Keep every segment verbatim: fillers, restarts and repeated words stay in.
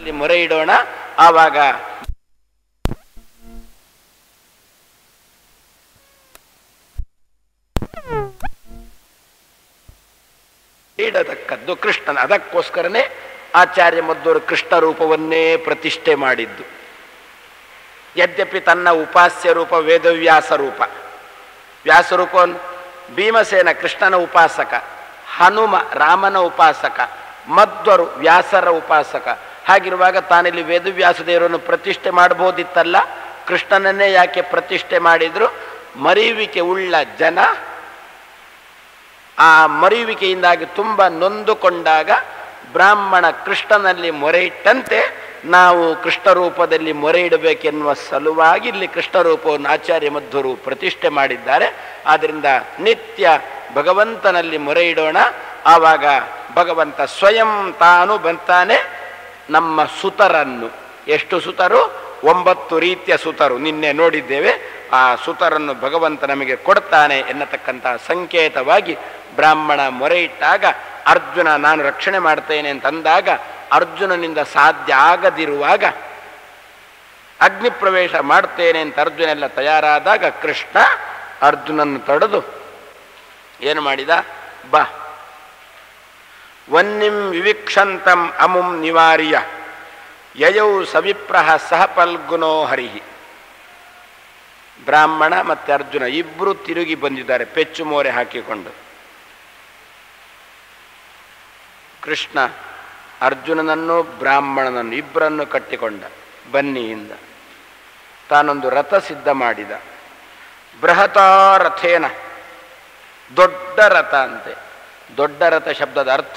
ಅಲ್ಲಿ ಮೊರೆ ಇಡೋಣ. ಆವಾಗ ಇಡತಕ್ಕದ್ದು ಕೃಷ್ಣನ. ಅದಕ್ಕೋಸ್ಕರನೇ ಆಚಾರ್ಯ ಮಧ್ವರು ಕೃಷ್ಣ ರೂಪವನ್ನೇ ಪ್ರತಿಷ್ಠೆ ಮಾಡಿದ್ದು. ಯದ್ಯಪಿ ತನ್ನ ಉಪಾಸ್ಯ ರೂಪ ವೇದವ್ಯಾಸ ರೂಪ, ವ್ಯಾಸರೂಪವನ್ನು ಭೀಮಸೇನ ಕೃಷ್ಣನ ಉಪಾಸಕ, ಹನುಮ ರಾಮನ ಉಪಾಸಕ, ಮಧ್ವರು ವ್ಯಾಸರ ಉಪಾಸಕ. ಹಾಗಿರುವಾಗ ತಾನಿಲ್ಲಿ ವೇದವ್ಯಾಸ ದೇವರನ್ನು ಪ್ರತಿಷ್ಠೆ ಮಾಡಬಹುದಿತ್ತಲ್ಲ, ಕೃಷ್ಣನನ್ನೇ ಯಾಕೆ ಪ್ರತಿಷ್ಠೆ ಮಾಡಿದ್ರು? ಮರೆಯುವಿಕೆ ಉಳ್ಳ ಜನ ಆ ಮರೆಯುವಿಕೆಯಿಂದಾಗಿ ತುಂಬ ನೊಂದುಕೊಂಡಾಗ ಬ್ರಾಹ್ಮಣ ಕೃಷ್ಣನಲ್ಲಿ ಮೊರೆ ಇಟ್ಟಂತೆ ನಾವು ಕೃಷ್ಣ ರೂಪದಲ್ಲಿ ಮೊರೆ ಇಡಬೇಕೆನ್ನುವ ಸಲುವಾಗಿ ಇಲ್ಲಿ ಕೃಷ್ಣ ರೂಪವನ್ನು ಆಚಾರ್ಯ ಮಧ್ವರು ಪ್ರತಿಷ್ಠೆ ಮಾಡಿದ್ದಾರೆ. ಆದ್ದರಿಂದ ನಿತ್ಯ ಭಗವಂತನಲ್ಲಿ ಮೊರೆ ಇಡೋಣ. ಆವಾಗ ಭಗವಂತ ಸ್ವಯಂ ತಾನು ಬಂತಾನೆ ನಮ್ಮ ಸುತರನ್ನು. ಎಷ್ಟು ಸುತರು? ಒಂಬತ್ತು ರೀತಿಯ ಸುತರು ನಿನ್ನೆ ನೋಡಿದ್ದೇವೆ. ಆ ಸುತರನ್ನು ಭಗವಂತ ನಮಗೆ ಕೊಡ್ತಾನೆ ಎನ್ನತಕ್ಕಂತಹ ಸಂಕೇತವಾಗಿ ಬ್ರಾಹ್ಮಣ ಮೊರೆ ಇಟ್ಟಾಗ ಅರ್ಜುನ ನಾನು ರಕ್ಷಣೆ ಮಾಡ್ತೇನೆ ಅಂತಂದಾಗ, ಅರ್ಜುನನಿಂದ ಸಾಧ್ಯ ಆಗದಿರುವಾಗ ಅಗ್ನಿ ಪ್ರವೇಶ ಮಾಡ್ತೇನೆ ಅಂತ ಅರ್ಜುನೆಲ್ಲ ತಯಾರಾದಾಗ ಕೃಷ್ಣ ಅರ್ಜುನನ್ನು ತಡೆದು ಏನು ಮಾಡಿದ? ಬಾ ವನ್ನಿಂ ವಿವಿಕ್ಷಂತಂ ಅಮುಂ ನಿವಾರ್ಯ ಯಯೌ ಸವಿಪ್ರಹ ಸಹ ಫಲ್ಗುನೋ ಹರಿಹಿ. ಬ್ರಾಹ್ಮಣ ಮತ್ತು ಅರ್ಜುನ ಇಬ್ಬರು ತಿರುಗಿ ಬಂದಿದ್ದಾರೆ ಪೆಚ್ಚು ಮೋರೆ ಹಾಕಿಕೊಂಡು. ಕೃಷ್ಣ ಅರ್ಜುನನನ್ನು ಬ್ರಾಹ್ಮಣನನ್ನು ಇಬ್ಬರನ್ನು ಕಟ್ಟಿಕೊಂಡ ಬನ್ನಿಯಿಂದ. ತಾನೊಂದು ರಥ ಸಿದ್ಧ ಮಾಡಿದ. ಬೃಹತಾ ರಥೇನ, ದೊಡ್ಡ ರಥ ಅಂತೆ. ದೊಡ್ಡ ರಥ ಶಬ್ದದ ಅರ್ಥ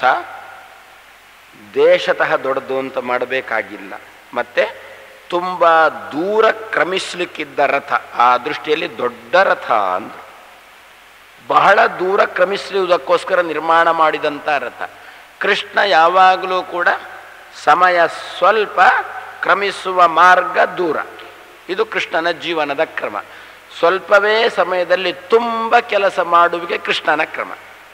ದೇಶತಃ ದೊಡ್ಡದು ಅಂತ ಮಾಡಬೇಕಾಗಿಲ್ಲ, ಮತ್ತೆ ತುಂಬ ದೂರ ಕ್ರಮಿಸ್ಲಿಕ್ಕಿದ್ದ ರಥ. ಆ ದೃಷ್ಟಿಯಲ್ಲಿ ದೊಡ್ಡ ರಥ ಅಂತ, ಬಹಳ ದೂರ ಕ್ರಮಿಸುವುದಕ್ಕೋಸ್ಕರ ನಿರ್ಮಾಣ ಮಾಡಿದಂಥ ರಥ. ಕೃಷ್ಣ ಯಾವಾಗಲೂ ಕೂಡ ಸಮಯ ಸ್ವಲ್ಪ, ಕ್ರಮಿಸುವ ಮಾರ್ಗ ದೂರ. ಇದು ಕೃಷ್ಣನ ಜೀವನದ ಕ್ರಮ. ಸ್ವಲ್ಪವೇ ಸಮಯದಲ್ಲಿ ತುಂಬ ಕೆಲಸ ಮಾಡುವಿಕೆ ಕೃಷ್ಣನ ಕ್ರಮ.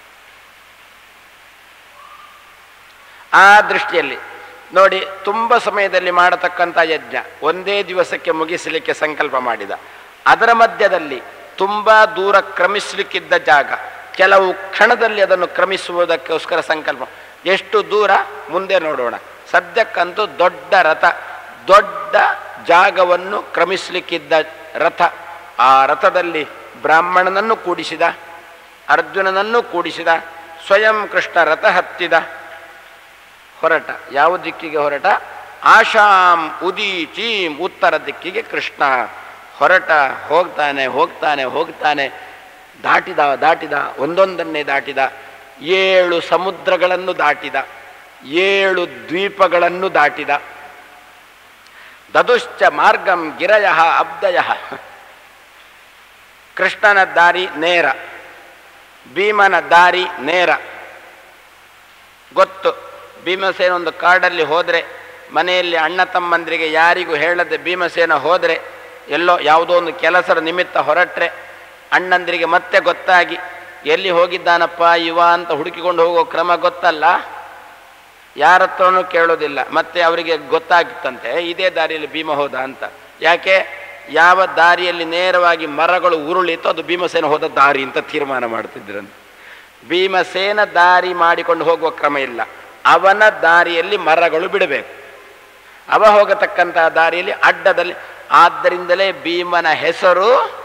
ಆ ದೃಷ್ಟಿಯಲ್ಲಿ ನೋಡಿ, ತುಂಬ ಸಮಯದಲ್ಲಿ ಮಾಡತಕ್ಕಂಥ ಯಜ್ಞ ಒಂದೇ ದಿವಸಕ್ಕೆ ಮುಗಿಸಲಿಕ್ಕೆ ಸಂಕಲ್ಪ ಮಾಡಿದ. ಅದರ ಮಧ್ಯದಲ್ಲಿ ತುಂಬ ದೂರ ಕ್ರಮಿಸಲಿಕ್ಕಿದ್ದ ಜಾಗ ಕೆಲವು ಕ್ಷಣದಲ್ಲಿ ಅದನ್ನು ಕ್ರಮಿಸುವುದಕ್ಕೋಸ್ಕರ ಸಂಕಲ್ಪ. ಎಷ್ಟು ದೂರ ಮುಂದೆ ನೋಡೋಣ. ಸದ್ಯಕ್ಕಂತೂ ದೊಡ್ಡ ರಥ, ದೊಡ್ಡ ಜಾಗವನ್ನು ಕ್ರಮಿಸಲಿಕ್ಕಿದ್ದ ರಥ. ಆ ರಥದಲ್ಲಿ ಬ್ರಾಹ್ಮಣನನ್ನು ಕೂಡಿಸಿದ, ಅರ್ಜುನನನ್ನು ಕೂಡಿಸಿದ. ಸ್ವಯಂ ಕೃಷ್ಣ ರಥ ಹತ್ತಿದ, ಹೊರಟ. ಯಾವ ದಿಕ್ಕಿಗೆ ಹೊರಟ? ಆಶಾಂ ಉದೀಚೀಂ, ಉತ್ತರ ದಿಕ್ಕಿಗೆ ಕೃಷ್ಣ ಹೊರಟ. ಹೋಗ್ತಾನೆ ಹೋಗ್ತಾನೆ ಹೋಗ್ತಾನೆ ದಾಟಿದ ದಾಟಿದ ಒಂದೊಂದನ್ನೇ ದಾಟಿದ. ಏಳು ಸಮುದ್ರಗಳನ್ನು ದಾಟಿದ, ಏಳು ದ್ವೀಪಗಳನ್ನು ದಾಟಿದ. ದದುಶ್ಚ ಮಾರ್ಗಂ ಗಿರಯ ಅಬ್ದಯ. ಕೃಷ್ಣನ ದಾರಿ ನೇರ, ಭೀಮನ ದಾರಿ ನೇರ. ಗೊತ್ತು, ಭೀಮಸೇನ ಒಂದು ಕಾಡಲ್ಲಿ ಹೋದರೆ, ಮನೆಯಲ್ಲಿ ಅಣ್ಣ ತಮ್ಮಂದರಿಗೆ ಯಾರಿಗೂ ಹೇಳದೆ ಭೀಮಸೇನ ಹೋದರೆ, ಎಲ್ಲೋ ಯಾವುದೋ ಒಂದು ಕೆಲಸದ ನಿಮಿತ್ತ ಹೊರಟ್ರೆ ಅಣ್ಣಂದಿರಿಗೆ ಮತ್ತೆ ಗೊತ್ತಾಗಿ ಎಲ್ಲಿ ಹೋಗಿದ್ದಾನಪ್ಪ ಇವ ಅಂತ ಹುಡುಕಿಕೊಂಡು ಹೋಗೋ ಕ್ರಮ ಗೊತ್ತಲ್ಲ, ಯಾರ ಹತ್ರನೂ ಕೇಳೋದಿಲ್ಲ. ಮತ್ತೆ ಅವರಿಗೆ ಗೊತ್ತಾಗಿತ್ತಂತೆ ಇದೇ ದಾರಿಯಲ್ಲಿ ಭೀಮ ಹೋದ ಅಂತ. ಯಾಕೆ? ಯಾವ ದಾರಿಯಲ್ಲಿ ನೇರವಾಗಿ ಮರಗಳು ಉರುಳಿತೋ ಅದು ಭೀಮಸೇನ ಹೋದ ದಾರಿ ಅಂತ ತೀರ್ಮಾನ ಮಾಡ್ತಿದ್ರಂತೆ. ಭೀಮಸೇನ ದಾರಿ ಮಾಡಿಕೊಂಡು ಹೋಗುವ ಕ್ರಮ ಇಲ್ಲ, ಅವನ ದಾರಿಯಲ್ಲಿ ಮರಗಳು ಬಿಡಬೇಕು. ಅವ ಹೋಗತಕ್ಕಂತಹ ದಾರಿಯಲ್ಲಿ ಅಡ್ಡದಲ್ಲಿ. ಆದ್ದರಿಂದಲೇ ಭೀಮನ ಹೆಸರು,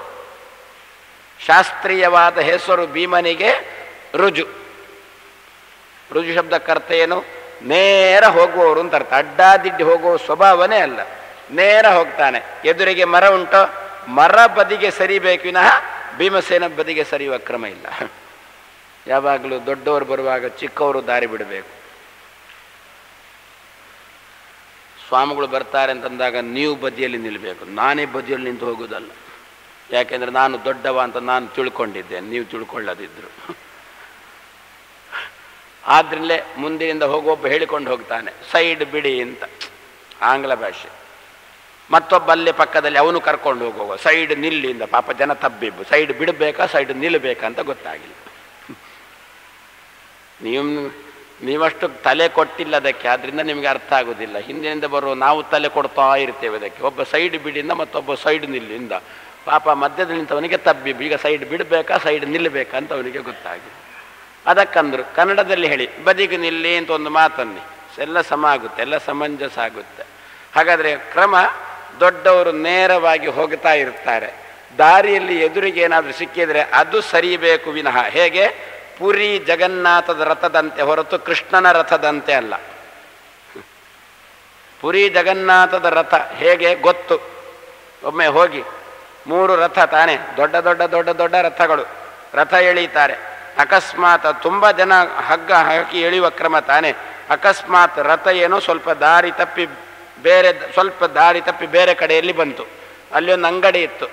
ಶಾಸ್ತ್ರೀಯವಾದ ಹೆಸರು ಭೀಮನಿಗೆ ರುಜು. ರುಜು ಶಬ್ದಕ್ಕರ್ಥ ಏನು? ನೇರ ಹೋಗುವವರು ಅಂತ ಅರ್ಥ. ಅಡ್ಡಾದಿಡ್ಡಿ ಹೋಗುವ ಸ್ವಭಾವನೇ ಅಲ್ಲ, ನೇರ ಹೋಗ್ತಾನೆ. ಎದುರಿಗೆ ಮರ ಉಂಟೋ, ಮರ ಬದಿಗೆ ಸರಿಬೇಕು ವಿನಃ ಭೀಮಸೇನ ಬದಿಗೆ ಸರಿಯುವ ಕ್ರಮ ಇಲ್ಲ. ಯಾವಾಗಲೂ ದೊಡ್ಡವರು ಬರುವಾಗ ಚಿಕ್ಕವರು ದಾರಿ ಬಿಡಬೇಕು. ಸ್ವಾಮಿಗಳು ಬರ್ತಾರೆ ಅಂತಂದಾಗ ನೀವು ಬದಿಯಲ್ಲಿ ನಿಲ್ಲಬೇಕು, ನಾನೇ ಬದಿಯಲ್ಲಿ ನಿಂತು ಹೋಗೋದಲ್ಲ. ಯಾಕೆಂದರೆ ನಾನು ದೊಡ್ಡವ ಅಂತ ನಾನು ತಿಳ್ಕೊಂಡಿದ್ದೇನೆ, ನೀವು ತಿಳ್ಕೊಳ್ಳೋದಿದ್ರು. ಆದ್ರಿಂದಲೇ ಮುಂದಿನಿಂದ ಹೋಗುವೊಬ್ಬ ಹೇಳಿಕೊಂಡು ಹೋಗ್ತಾನೆ ಸೈಡ್ ಬಿಡಿ ಅಂತ, ಆಂಗ್ಲ ಭಾಷೆ. ಮತ್ತೊಬ್ಬ ಅಲ್ಲೇ ಪಕ್ಕದಲ್ಲಿ ಅವನು ಕರ್ಕೊಂಡು ಹೋಗುವ ಸೈಡ್ ನಿಲ್ಲಿಂದ. ಪಾಪ ಜನ ತಬ್ಬಿಬ್ಬು, ಸೈಡ್ ಬಿಡಬೇಕಾ ಸೈಡ್ ನಿಲ್ಲಬೇಕಾ ಅಂತ ಗೊತ್ತಾಗಿಲ್ಲ. ನೀವು ನೀವಷ್ಟು ತಲೆ ಕೊಟ್ಟಿಲ್ಲ ಅದಕ್ಕೆ, ಆದ್ದರಿಂದ ನಿಮಗೆ ಅರ್ಥ ಆಗೋದಿಲ್ಲ. ಹಿಂದಿನಿಂದ ಬರುವ ನಾವು ತಲೆ ಕೊಡ್ತಾ ಇರ್ತೇವೆ ಅದಕ್ಕೆ. ಒಬ್ಬ ಸೈಡ್ ಬಿಡಿಂದ ಮತ್ತೊಬ್ಬ ಸೈಡ್ ನಿಲ್ಲಿಂದ, ಪಾಪ ಮಧ್ಯದ ನಿಂತವನಿಗೆ ತಬ್ಬಿ ಈಗ ಸೈಡ್ ಬಿಡಬೇಕಾ ಸೈಡ್ ನಿಲ್ಲಬೇಕಾ ಅಂತ ಅವನಿಗೆ ಗೊತ್ತಾಗಿದೆ. ಅದಕ್ಕಂದ್ರು ಕನ್ನಡದಲ್ಲಿ ಹೇಳಿ ಬದಿಗೆ ನಿಲ್ಲಿ ಅಂತ ಒಂದು ಮಾತನ್ನಿ, ಎಲ್ಲ ಸಮ ಆಗುತ್ತೆ, ಎಲ್ಲ ಸಮಂಜಸ ಆಗುತ್ತೆ. ಹಾಗಾದರೆ ಕ್ರಮ, ದೊಡ್ಡವರು ನೇರವಾಗಿ ಹೋಗ್ತಾ ಇರ್ತಾರೆ, ದಾರಿಯಲ್ಲಿ ಎದುರಿಗೆ ಏನಾದರೂ ಸಿಕ್ಕಿದರೆ ಅದು ಸರಿಬೇಕು ವಿನಃ. ಹೇಗೆ? ಪುರಿ ಜಗನ್ನಾಥದ ರಥದಂತೆ ಹೊರತು ಕೃಷ್ಣನ ರಥದಂತೆ ಅಲ್ಲ. ಪುರಿ ಜಗನ್ನಾಥದ ರಥ ಹೇಗೆ ಗೊತ್ತು? ಒಮ್ಮೆ ಹೋಗಿ ಮೂರು ರಥ ತಾನೆ, ದೊಡ್ಡ ದೊಡ್ಡ ದೊಡ್ಡ ದೊಡ್ಡ ರಥಗಳು ರಥ ಎಳೀತಾರೆ. ಅಕಸ್ಮಾತ್ ತುಂಬ ಜನ ಹಗ್ಗ ಹಾಕಿ ಎಳೆಯುವ ಕ್ರಮ ತಾನೆ. ಅಕಸ್ಮಾತ್ ರಥ ಏನೋ ಸ್ವಲ್ಪ ದಾರಿ ತಪ್ಪಿ ಬೇರೆ ಸ್ವಲ್ಪ ದಾರಿ ತಪ್ಪಿ ಬೇರೆ ಕಡೆಯಲ್ಲಿ ಬಂತು, ಅಲ್ಲಿ ಒಂದು ಅಂಗಡಿ ಇತ್ತು.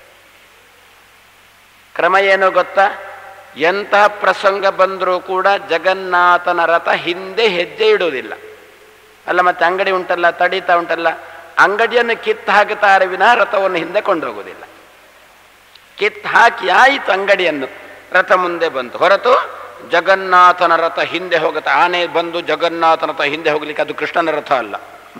ಕ್ರಮ ಏನು ಗೊತ್ತಾ? ಎಂತಹ ಪ್ರಸಂಗ ಬಂದರೂ ಕೂಡ ಜಗನ್ನಾಥನ ರಥ ಹಿಂದೆ ಹೆಜ್ಜೆ ಇಡುವುದಿಲ್ಲ. ಅಲ್ಲ ಮತ್ತೆ ಅಂಗಡಿ ಉಂಟಲ್ಲ, ತಡೀತಾ ಉಂಟಲ್ಲ, ಅಂಗಡಿಯನ್ನು ಕಿತ್ತು ಹಾಕುತ್ತಾರೆ ವಿನಃ ರಥವನ್ನು ಹಿಂದೆ ಕೊಂಡೋಗುವುದಿಲ್ಲ. ಕಿತ್ತು ಹಾಕಿ ಆಯಿತು ಅಂಗಡಿಯನ್ನು, ರಥ ಮುಂದೆ ಬಂತು. ಹೊರತು ಜಗನ್ನಾಥನ ರಥ ಹಿಂದೆ ಹೋಗುತ್ತೆ. ಆನೆ ಬಂದು ಜಗನ್ನಾಥನ ರಥ ಹಿಂದೆ ಹೋಗ್ಲಿಕ್ಕೆ ಅದು ಕೃಷ್ಣನ ರಥ ಅಲ್ಲ.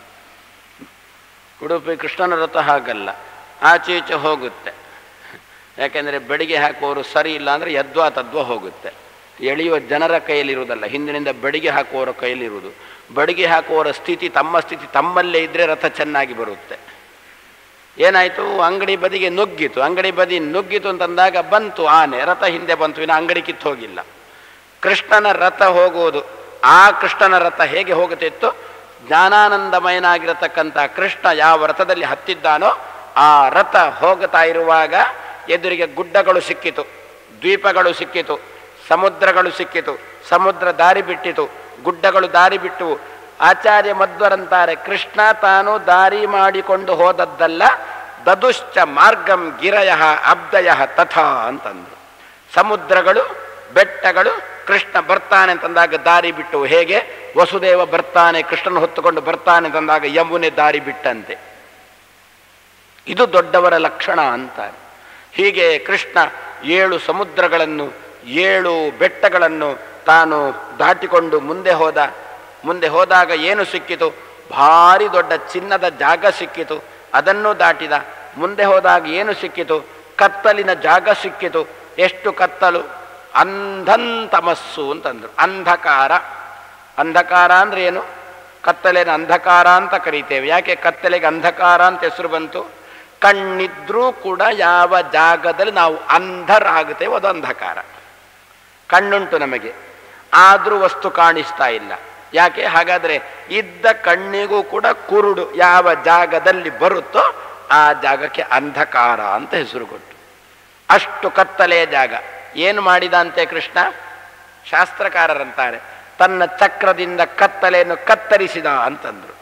ಉಡುಪಿ ಕೃಷ್ಣನ ರಥ ಹಾಗಲ್ಲ, ಆಚೆ ಈಚೆ ಹೋಗುತ್ತೆ. ಯಾಕೆಂದರೆ ಬೆಡಿಗೆ ಹಾಕುವವರು ಸರಿ ಇಲ್ಲ ಅಂದರೆ ಯದ್ವಾ ತದ್ವಾ ಹೋಗುತ್ತೆ. ಎಳೆಯುವ ಜನರ ಕೈಯಲ್ಲಿರುವುದಲ್ಲ, ಹಿಂದಿನಿಂದ ಬೆಡಿಗೆ ಹಾಕುವವರ ಕೈಯಲ್ಲಿರುವುದು. ಬಡಿಗೆ ಹಾಕುವವರ ಸ್ಥಿತಿ ತಮ್ಮ ಸ್ಥಿತಿ ತಮ್ಮಲ್ಲೇ ಇದ್ದರೆ ರಥ ಚೆನ್ನಾಗಿ ಬರುತ್ತೆ. ಏನಾಯಿತು? ಅಂಗಡಿ ಬದಿಗೆ ನುಗ್ಗಿತು. ಅಂಗಡಿ ಬದಿ ನುಗ್ಗಿತು ಅಂತಂದಾಗ ಬಂತು ಆನೆ, ರಥ ಹಿಂದೆ ಬಂತು, ಇನ್ನು ಅಂಗಡಿ ಕಿತ್ತು ಹೋಗಿಲ್ಲ. ಕೃಷ್ಣನ ರಥ ಹೋಗುವುದು, ಆ ಕೃಷ್ಣನ ರಥ ಹೇಗೆ ಹೋಗುತ್ತಿತ್ತು? ಜ್ಞಾನಾನಂದಮಯನಾಗಿರತಕ್ಕಂಥ ಕೃಷ್ಣ ಯಾವ ರಥದಲ್ಲಿ ಹತ್ತಿದ್ದಾನೋ ಆ ರಥ ಹೋಗುತ್ತಾ ಇರುವಾಗ ಎದುರಿಗೆ ಗುಡ್ಡಗಳು ಸಿಕ್ಕಿತು, ದ್ವೀಪಗಳು ಸಿಕ್ಕಿತು, ಸಮುದ್ರಗಳು ಸಿಕ್ಕಿತು. ಸಮುದ್ರ ದಾರಿ ಬಿಟ್ಟಿತು, ಗುಡ್ಡಗಳು ದಾರಿ ಬಿಟ್ಟವು. ಆಚಾರ್ಯ ಮಧ್ವರಂತಾರೆ, ಕೃಷ್ಣ ತಾನು ದಾರಿ ಮಾಡಿಕೊಂಡು ಹೋದದ್ದಲ್ಲ, ದದುಶ್ಚ ಮಾರ್ಗಂ ಗಿರಯ ಅಬ್ದಯ ತಥಾ ಅಂತಂದ್ರು. ಸಮುದ್ರಗಳು ಬೆಟ್ಟಗಳು ಕೃಷ್ಣ ಬರ್ತಾನೆ ಅಂತಂದಾಗ ದಾರಿ ಬಿಟ್ಟು. ಹೇಗೆ? ವಸುದೇವ ಬರ್ತಾನೆ, ಕೃಷ್ಣನ ಹೊತ್ತುಕೊಂಡು ಬರ್ತಾನೆ ಅಂತಂದಾಗ ಯಮುನೆ ದಾರಿ ಬಿಟ್ಟಂತೆ. ಇದು ದೊಡ್ಡವರ ಲಕ್ಷಣ ಅಂತಾರೆ. ಹೀಗೆ ಕೃಷ್ಣ ಏಳು ಸಮುದ್ರಗಳನ್ನು ಏಳು ಬೆಟ್ಟಗಳನ್ನು ತಾನು ದಾಟಿಕೊಂಡು ಮುಂದೆ ಹೋದ. ಮುಂದೆ ಹೋದಾಗ ಏನು ಸಿಕ್ಕಿತು? ಭಾರಿ ದೊಡ್ಡ ಚಿನ್ನದ ಜಾಗ ಸಿಕ್ಕಿತು, ಅದನ್ನು ದಾಟಿದ. ಮುಂದೆ ಹೋದಾಗ ಏನು ಸಿಕ್ಕಿತು? ಕತ್ತಲಿನ ಜಾಗ ಸಿಕ್ಕಿತು. ಎಷ್ಟು ಕತ್ತಲು? ಅಂಧಂತಮಸ್ಸು ಅಂತಂದ್ರು. ಅಂಧಕಾರ. ಅಂಧಕಾರ ಅಂದ್ರೆ ಏನು? ಕತ್ತಲೆನ ಅಂಧಕಾರ ಅಂತ ಕರೀತೇವೆ. ಯಾಕೆ ಕತ್ತಲೆಗೆ ಅಂಧಕಾರ ಅಂತ ಹೆಸರು ಬಂತು? ಕಣ್ಣಿದ್ರೂ ಕೂಡ ಯಾವ ಜಾಗದಲ್ಲಿ ನಾವು ಅಂಧರಾಗುತ್ತೇವೆ ಅದು ಅಂಧಕಾರ. ಕಣ್ಣುಂಟು ನಮಗೆ, ಆದರೂ ವಸ್ತು ಕಾಣಿಸ್ತಾ ಇಲ್ಲ. ಯಾಕೆ? ಹಾಗಾದರೆ ಇದ್ದ ಕಣ್ಣಿಗೂ ಕೂಡ ಕುರುಡು ಯಾವ ಜಾಗದಲ್ಲಿ ಬರುತ್ತೋ ಆ ಜಾಗಕ್ಕೆ ಅಂಧಕಾರ ಅಂತ ಹೆಸರು ಕೊಟ್ಟು. ಅಷ್ಟು ಕತ್ತಲೆಯ ಜಾಗ. ಏನು ಮಾಡಿದ ಅಂತೆ ಕೃಷ್ಣ? ಶಾಸ್ತ್ರಕಾರರಂತಾರೆ, ತನ್ನ ಚಕ್ರದಿಂದ ಕತ್ತಲೆಯನ್ನು ಕತ್ತರಿಸಿದ ಅಂತಂದ್ರು.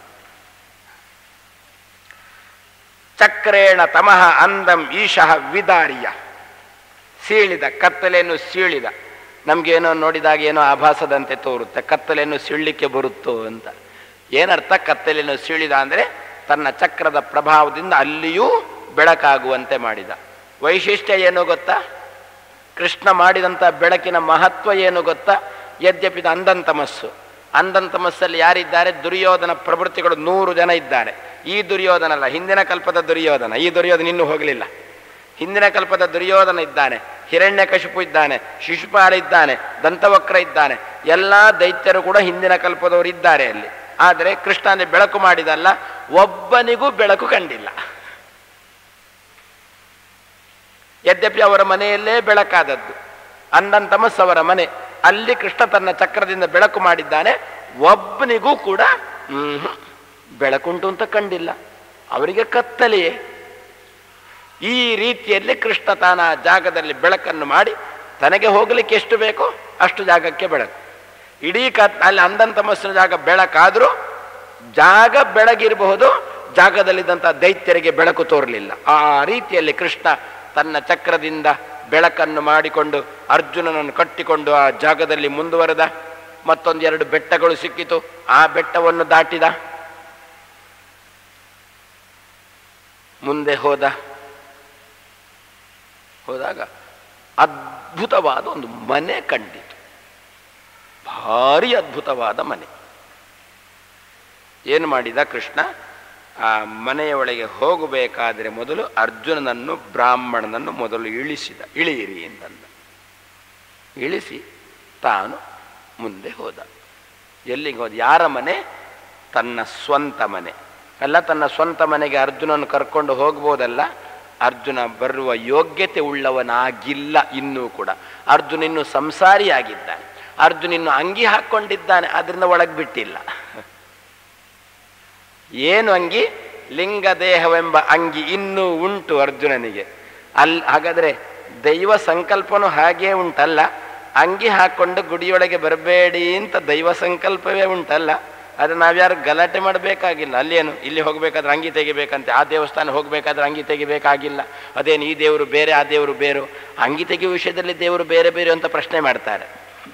ಚಕ್ರೇಣ ತಮಃ ಅಂದಂ ಈಶಃ ವಿದಾರ್ಯ. ಸೀಳಿದ, ಕತ್ತಲೆಯನ್ನು ಸೀಳಿದ. ನಮಗೇನೋ ನೋಡಿದಾಗ ಏನೋ ಆಭಾಸದಂತೆ ತೋರುತ್ತೆ, ಕತ್ತಲೆಯನ್ನು ಸೀಳಲಿಕ್ಕೆ ಬರುತ್ತೋ ಅಂತ. ಏನರ್ಥ? ಕತ್ತಲೆಯನ್ನು ಸೀಳಿದ ಅಂದರೆ ತನ್ನ ಚಕ್ರದ ಪ್ರಭಾವದಿಂದ ಅಲ್ಲಿಯೂ ಬೆಳಕಾಗುವಂತೆ ಮಾಡಿದ. ವೈಶಿಷ್ಟ್ಯ ಏನು ಗೊತ್ತಾ? ಕೃಷ್ಣ ಮಾಡಿದಂಥ ಬೆಳಕಿನ ಮಹತ್ವ ಏನು ಗೊತ್ತಾ? ಯದ್ಯಪಿದ ಅಂಧಂತಮಸ್ಸು. ಅಂಧಂತಮಸ್ಸಲ್ಲಿ ಯಾರಿದ್ದಾರೆ? ದುರ್ಯೋಧನ ಪ್ರವೃತ್ತಿಗಳು ನೂರು ಜನ ಇದ್ದಾರೆ. ಈ ದುರ್ಯೋಧನ ಅಲ್ಲ, ಹಿಂದಿನ ಕಲ್ಪದ ದುರ್ಯೋಧನ. ಈ ದುರ್ಯೋಧನ ಇನ್ನೂ ಹೋಗಲಿಲ್ಲ. ಹಿಂದಿನ ಕಲ್ಪದ ದುರ್ಯೋಧನ ಇದ್ದಾನೆ, ಹಿರಣ್ಯಕಶಿಪು ಇದ್ದಾನೆ, ಶಿಶುಪಾಲ ಇದ್ದಾನೆ, ದಂತವಕ್ರ ಇದ್ದಾನೆ. ಎಲ್ಲ ದೈತ್ಯರು ಕೂಡ ಹಿಂದಿನ ಕಲ್ಪದವರು ಇದ್ದಾರೆ ಅಲ್ಲಿ. ಆದರೆ ಕೃಷ್ಣನೇ ಬೆಳಕು ಮಾಡಿದಲ್ಲ, ಒಬ್ಬನಿಗೂ ಬೆಳಕು ಕಂಡಿಲ್ಲ. ಯದ್ಯಪಿ ಅವರ ಮನೆಯಲ್ಲೇ ಬೆಳಕಾದದ್ದು, ಅಂಧಂತಮಸ್ ಅವರ ಮನೆ, ಅಲ್ಲಿ ಕೃಷ್ಣ ತನ್ನ ಚಕ್ರದಿಂದ ಬೆಳಕು ಮಾಡಿದ್ದಾನೆ. ಒಬ್ಬನಿಗೂ ಕೂಡ ಹ್ಮ್ ಬೆಳಕುಂಟು ಅಂತ ಕಂಡಿಲ್ಲ, ಅವರಿಗೆ ಕತ್ತಲೆಯೇ. ಈ ರೀತಿಯಲ್ಲಿ ಕೃಷ್ಣ ತಾನ ಜಾಗದಲ್ಲಿ ಬೆಳಕನ್ನು ಮಾಡಿ ತನಗೆ ಹೋಗಲಿಕ್ಕೆ ಎಷ್ಟು ಬೇಕೋ ಅಷ್ಟು ಜಾಗಕ್ಕೆ ಬೆಳಕು. ಇಡೀ ಕತ್ ಅಲ್ಲಿ ಅಂಧಂತಮಸ್ಸಿನ ಜಾಗ ಬೆಳಕಾದರೂ ಜಾಗ ಬೆಳಗಿರಬಹುದು, ಜಾಗದಲ್ಲಿದ್ದಂಥ ದೈತ್ಯರಿಗೆ ಬೆಳಕು ತೋರಲಿಲ್ಲ. ಆ ರೀತಿಯಲ್ಲಿ ಕೃಷ್ಣ ತನ್ನ ಚಕ್ರದಿಂದ ಬೆಳಕನ್ನು ಮಾಡಿಕೊಂಡು ಅರ್ಜುನನನ್ನು ಕಟ್ಟಿಕೊಂಡು ಆ ಜಾಗದಲ್ಲಿ ಮುಂದುವರೆದ. ಮತ್ತೊಂದೆರಡು ಬೆಟ್ಟಗಳು ಸಿಕ್ಕಿತು, ಆ ಬೆಟ್ಟವನ್ನು ದಾಟಿದ. ಮುಂದೆ ಹೋದ. ಹೋದಾಗ ಅದ್ಭುತವಾದ ಒಂದು ಮನೆ ಕಂಡಿತು. ಭಾರಿ ಅದ್ಭುತವಾದ ಮನೆ. ಏನು ಮಾಡಿದ ಕೃಷ್ಣ? ಆ ಮನೆಯ ಒಳಗೆ ಹೋಗಬೇಕಾದರೆ ಮೊದಲು ಅರ್ಜುನನನ್ನು ಬ್ರಾಹ್ಮಣನನ್ನು ಮೊದಲು ಇಳಿಸಿದ. ಇಳಿಯಿರಿ ಅಂತಂದ. ಇಳಿಸಿ ತಾನು ಮುಂದೆ ಹೋದ. ಎಲ್ಲಿಗೆ ಹೋದ? ಯಾರ ಮನೆ? ತನ್ನ ಸ್ವಂತ ಮನೆ ಅಲ್ಲ. ತನ್ನ ಸ್ವಂತ ಮನೆಗೆ ಅರ್ಜುನನ್ನು ಕರ್ಕೊಂಡು ಹೋಗ್ಬೋದಲ್ಲ. ಅರ್ಜುನ ಬರುವ ಯೋಗ್ಯತೆ ಉಳ್ಳವನಾಗಿಲ್ಲ ಇನ್ನೂ ಕೂಡ. ಅರ್ಜುನ ಇನ್ನು ಸಂಸಾರಿಯಾಗಿದ್ದಾನೆ. ಅರ್ಜುನ ಇನ್ನು ಅಂಗಿ ಹಾಕ್ಕೊಂಡಿದ್ದಾನೆ, ಅದರಿಂದ ಒಳಗೆ ಬಿಟ್ಟಿಲ್ಲ. ಏನು ಅಂಗಿ? ಲಿಂಗದೇಹವೆಂಬ ಅಂಗಿ ಇನ್ನೂ ಉಂಟು ಅರ್ಜುನನಿಗೆ. ಅಲ್ಲಿ ಹಾಗಾದರೆ ದೈವ ಸಂಕಲ್ಪನೂ ಹಾಗೇ ಉಂಟಲ್ಲ. ಅಂಗಿ ಹಾಕ್ಕೊಂಡು ಗುಡಿಯೊಳಗೆ ಬರಬೇಡಿ ಅಂತ ದೈವ ಸಂಕಲ್ಪವೇ ಉಂಟಲ್ಲ. ಅದು ನಾವ್ಯಾರು ಗಲಾಟೆ ಮಾಡಬೇಕಾಗಿಲ್ಲ. ಅಲ್ಲೇನು ಇಲ್ಲಿ ಹೋಗಬೇಕಾದ್ರೆ ಅಂಗಿ ತೆಗಿಬೇಕಂತೆ, ಆ ದೇವಸ್ಥಾನ ಹೋಗಬೇಕಾದ್ರೆ ಅಂಗಿ ತೆಗಿಬೇಕಾಗಿಲ್ಲ. ಅದೇನು ಈ ದೇವರು ಬೇರೆ ಆ ದೇವರು ಬೇರೆ, ಅಂಗಿ ತೆಗೆಯುವ ವಿಷಯದಲ್ಲಿ ದೇವರು ಬೇರೆ ಬೇರೆ ಅಂತ ಪ್ರಶ್ನೆ ಮಾಡ್ತಾರೆ.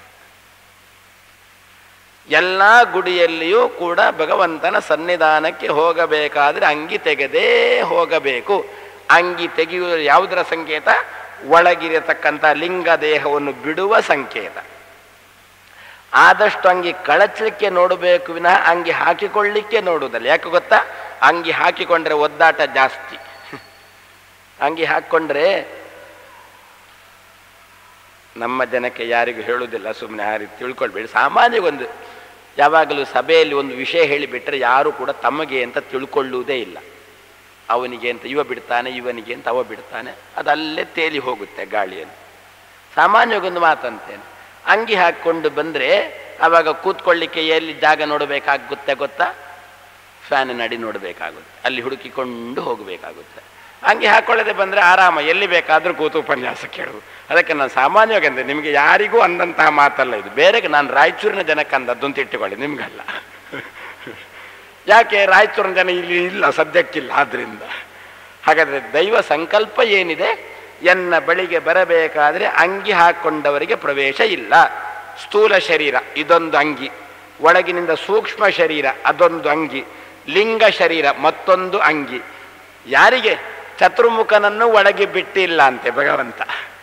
ಎಲ್ಲ ಗುಡಿಯಲ್ಲಿಯೂ ಕೂಡ ಭಗವಂತನ ಸನ್ನಿಧಾನಕ್ಕೆ ಹೋಗಬೇಕಾದ್ರೆ ಅಂಗಿ ತೆಗೆದೇ ಹೋಗಬೇಕು. ಅಂಗಿ ತೆಗೆಯುವ ಯಾವುದರ ಸಂಕೇತ? ಒಳಗಿರತಕ್ಕಂಥ ಲಿಂಗ ದೇಹವನ್ನು ಬಿಡುವ ಸಂಕೇತ. ಆದಷ್ಟು ಅಂಗಿ ಕಳಚಲಿಕ್ಕೆ ನೋಡಬೇಕು ವಿನಃ ಅಂಗಿ ಹಾಕಿಕೊಳ್ಳಿಕ್ಕೆ ನೋಡುವುದಲ್ಲ. ಯಾಕೆ ಗೊತ್ತಾ? ಅಂಗಿ ಹಾಕಿಕೊಂಡ್ರೆ ಒದ್ದಾಟ ಜಾಸ್ತಿ. ಅಂಗಿ ಹಾಕ್ಕೊಂಡ್ರೆ ನಮ್ಮ ಜನಕ್ಕೆ ಯಾರಿಗೂ ಹೇಳುವುದಿಲ್ಲ, ಸುಮ್ಮನೆ ಆ ರೀತಿ ತಿಳ್ಕೊಳ್ಬೇಡಿ. ಸಾಮಾನ್ಯಗೊಂದು ಯಾವಾಗಲೂ ಸಭೆಯಲ್ಲಿ ಒಂದು ವಿಷಯ ಹೇಳಿಬಿಟ್ರೆ ಯಾರು ಕೂಡ ತಮಗೆ ಅಂತ ತಿಳ್ಕೊಳ್ಳುವುದೇ ಇಲ್ಲ. ಅವನಿಗೆ ಅಂತ ಇವ ಬಿಡ್ತಾನೆ, ಇವನಿಗೆ ಅಂತ ಅವ ಬಿಡ್ತಾನೆ, ಅದಲ್ಲೇ ತೇಲಿ ಹೋಗುತ್ತೆ ಗಾಳಿಯನ್ನು. ಸಾಮಾನ್ಯಗೊಂದು ಮಾತಂತೇನೆ, ಅಂಗಿ ಹಾಕ್ಕೊಂಡು ಬಂದರೆ ಆವಾಗ ಕೂತ್ಕೊಳ್ಳಿಕ್ಕೆ ಎಲ್ಲಿ ಜಾಗ ನೋಡಬೇಕಾಗುತ್ತೆ ಗೊತ್ತಾ? ಫ್ಯಾನಿನ ಅಡಿ ನೋಡಬೇಕಾಗುತ್ತೆ, ಅಲ್ಲಿ ಹುಡುಕಿಕೊಂಡು ಹೋಗಬೇಕಾಗುತ್ತೆ. ಅಂಗಿ ಹಾಕ್ಕೊಳ್ಳದೆ ಬಂದರೆ ಆರಾಮ ಎಲ್ಲಿ ಬೇಕಾದರೂ ಕೂತು ಉಪನ್ಯಾಸ ಕೇಳುವುದು. ಅದಕ್ಕೆ ನಾನು ಸಾಮಾನ್ಯವಾಗಿ ಅಂದೆ, ನಿಮಗೆ ಯಾರಿಗೂ ಅಂದಂತಹ ಮಾತಲ್ಲ ಇದು. ಬೇರೆಗೆ ನಾನು ರಾಯಚೂರಿನ ಜನಕ್ಕೆ ಅಂದದ್ದು ಅಂತ ಇಟ್ಟುಕೊಳ್ಳಿ, ನಿಮ್ಗಲ್ಲ. ಯಾಕೆ? ರಾಯಚೂರಿನ ಜನ ಇಲ್ಲಿ ಇಲ್ಲ, ಸದ್ಯಕ್ಕಿಲ್ಲ. ಆದ್ದರಿಂದ ಹಾಗಾದರೆ ದೈವ ಸಂಕಲ್ಪ ಏನಿದೆ? ಎನ್ನ ಬಳಿಗೆ ಬರಬೇಕಾದ್ರೆ ಅಂಗಿ ಹಾಕ್ಕೊಂಡವರಿಗೆ ಪ್ರವೇಶ ಇಲ್ಲ. ಸ್ಥೂಲ ಶರೀರ ಇದೊಂದು ಅಂಗಿ, ಒಳಗಿನಿಂದ ಸೂಕ್ಷ್ಮ ಶರೀರ ಅದೊಂದು ಅಂಗಿ, ಲಿಂಗ ಶರೀರ ಮತ್ತೊಂದು ಅಂಗಿ. ಯಾರಿಗೆ? ಚತುರ್ಮುಖನನ್ನು ಒಳಗೆ ಬಿಟ್ಟಿಲ್ಲ ಅಂತೆ ಭಗವಂತ.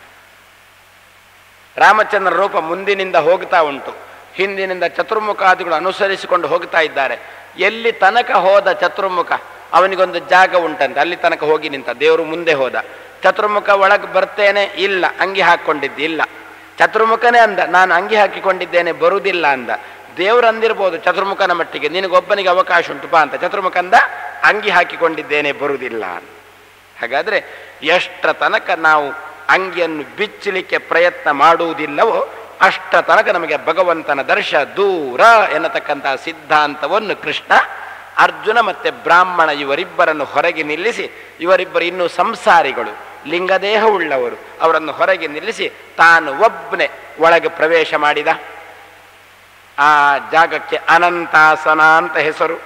ರಾಮಚಂದ್ರ ರೂಪ ಮುಂದಿನಿಂದ ಹೋಗ್ತಾ ಉಂಟು, ಹಿಂದಿನಿಂದ ಚತುರ್ಮುಖಾದಿಗಳು ಅನುಸರಿಸಿಕೊಂಡು ಹೋಗ್ತಾ ಇದ್ದಾರೆ. ಎಲ್ಲಿ ತನಕ ಹೋದ ಚತುರ್ಮುಖ? ಅವನಿಗೊಂದು ಜಾಗ ಉಂಟಂತೆ, ಅಲ್ಲಿ ತನಕ ಹೋಗಿ ನಿಂತ. ದೇವರು ಮುಂದೆ ಹೋದ. ಚತುರ್ಮುಖ ಒಳಗೆ ಬರ್ತೇನೆ, ಇಲ್ಲ. ಅಂಗಿ ಹಾಕ್ಕೊಂಡಿದ್ದ, ಇಲ್ಲ. ಚತುರ್ಮುಖನೇ ಅಂದ, ನಾನು ಅಂಗಿ ಹಾಕಿಕೊಂಡಿದ್ದೇನೆ ಬರುವುದಿಲ್ಲ ಅಂದ. ದೇವರು ಅಂದಿರ್ಬೋದು ಚತುರ್ಮುಖನ ಮಟ್ಟಿಗೆ, ನಿನಗೊಬ್ಬನಿಗೆ ಅವಕಾಶ ಉಂಟು ಬಾ ಅಂತ. ಚತುರ್ಮುಖ ಅಂದ, ಅಂಗಿ ಹಾಕಿಕೊಂಡಿದ್ದೇನೆ ಬರುವುದಿಲ್ಲ ಅಂತ. ಹಾಗಾದರೆ ಎಷ್ಟರ ತನಕ ನಾವು ಅಂಗಿಯನ್ನು ಬಿಚ್ಚಲಿಕ್ಕೆ ಪ್ರಯತ್ನ ಮಾಡುವುದಿಲ್ಲವೋ ಅಷ್ಟ ತನಕ ನಮಗೆ ಭಗವಂತನ ದರ್ಶ ದೂರ ಎನ್ನತಕ್ಕಂತಹ ಸಿದ್ಧಾಂತವನ್ನು ಕೃಷ್ಣ ಅರ್ಜುನ ಮತ್ತು ಬ್ರಾಹ್ಮಣ ಇವರಿಬ್ಬರನ್ನು ಹೊರಗೆ ನಿಲ್ಲಿಸಿ, ಇವರಿಬ್ಬರು ಇನ್ನೂ ಸಂಸಾರಿಗಳು, ಲಿಂಗದೇಹ ಉಳ್ಳವರು, ಅವರನ್ನು ಹೊರಗೆ ನಿಲ್ಲಿಸಿ ತಾನು ಒಬ್ಬನೇ ಒಳಗೆ ಪ್ರವೇಶ ಮಾಡಿದ. ಆ ಜಾಗಕ್ಕೆ ಅನಂತಾಸನ ಅಂತ ಹೆಸರು.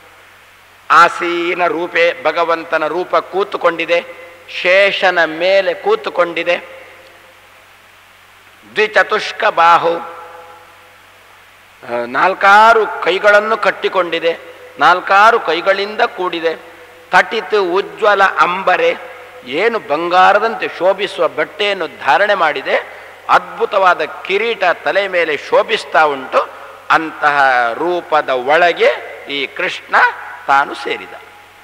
ಆಸೀನ ರೂಪೇ, ಭಗವಂತನ ರೂಪ ಕೂತುಕೊಂಡಿದೆ, ಶೇಷನ ಮೇಲೆ ಕೂತುಕೊಂಡಿದೆ. ದ್ವಿಚತುಷ್ಕ ಬಾಹು, ನಾಲ್ಕಾರು ಕೈಗಳನ್ನು ಕಟ್ಟಿಕೊಂಡಿದೆ, ನಾಲ್ಕಾರು ಕೈಗಳಿಂದ ಕೂಡಿದೆ. ತಟಿತು ಉಜ್ವಲ ಅಂಬರೆ, ಏನು ಬಂಗಾರದಂತೆ ಶೋಭಿಸುವ ಬಟ್ಟೆಯನ್ನು ಧಾರಣೆ ಮಾಡಿದೆ. ಅದ್ಭುತವಾದ ಕಿರೀಟ ತಲೆ ಮೇಲೆ ಶೋಭಿಸ್ತಾ ಉಂಟು. ಅಂತಹ ರೂಪದ ಒಳಗೆ ಈ ಕೃಷ್ಣ ತಾನು ಸೇರಿದ.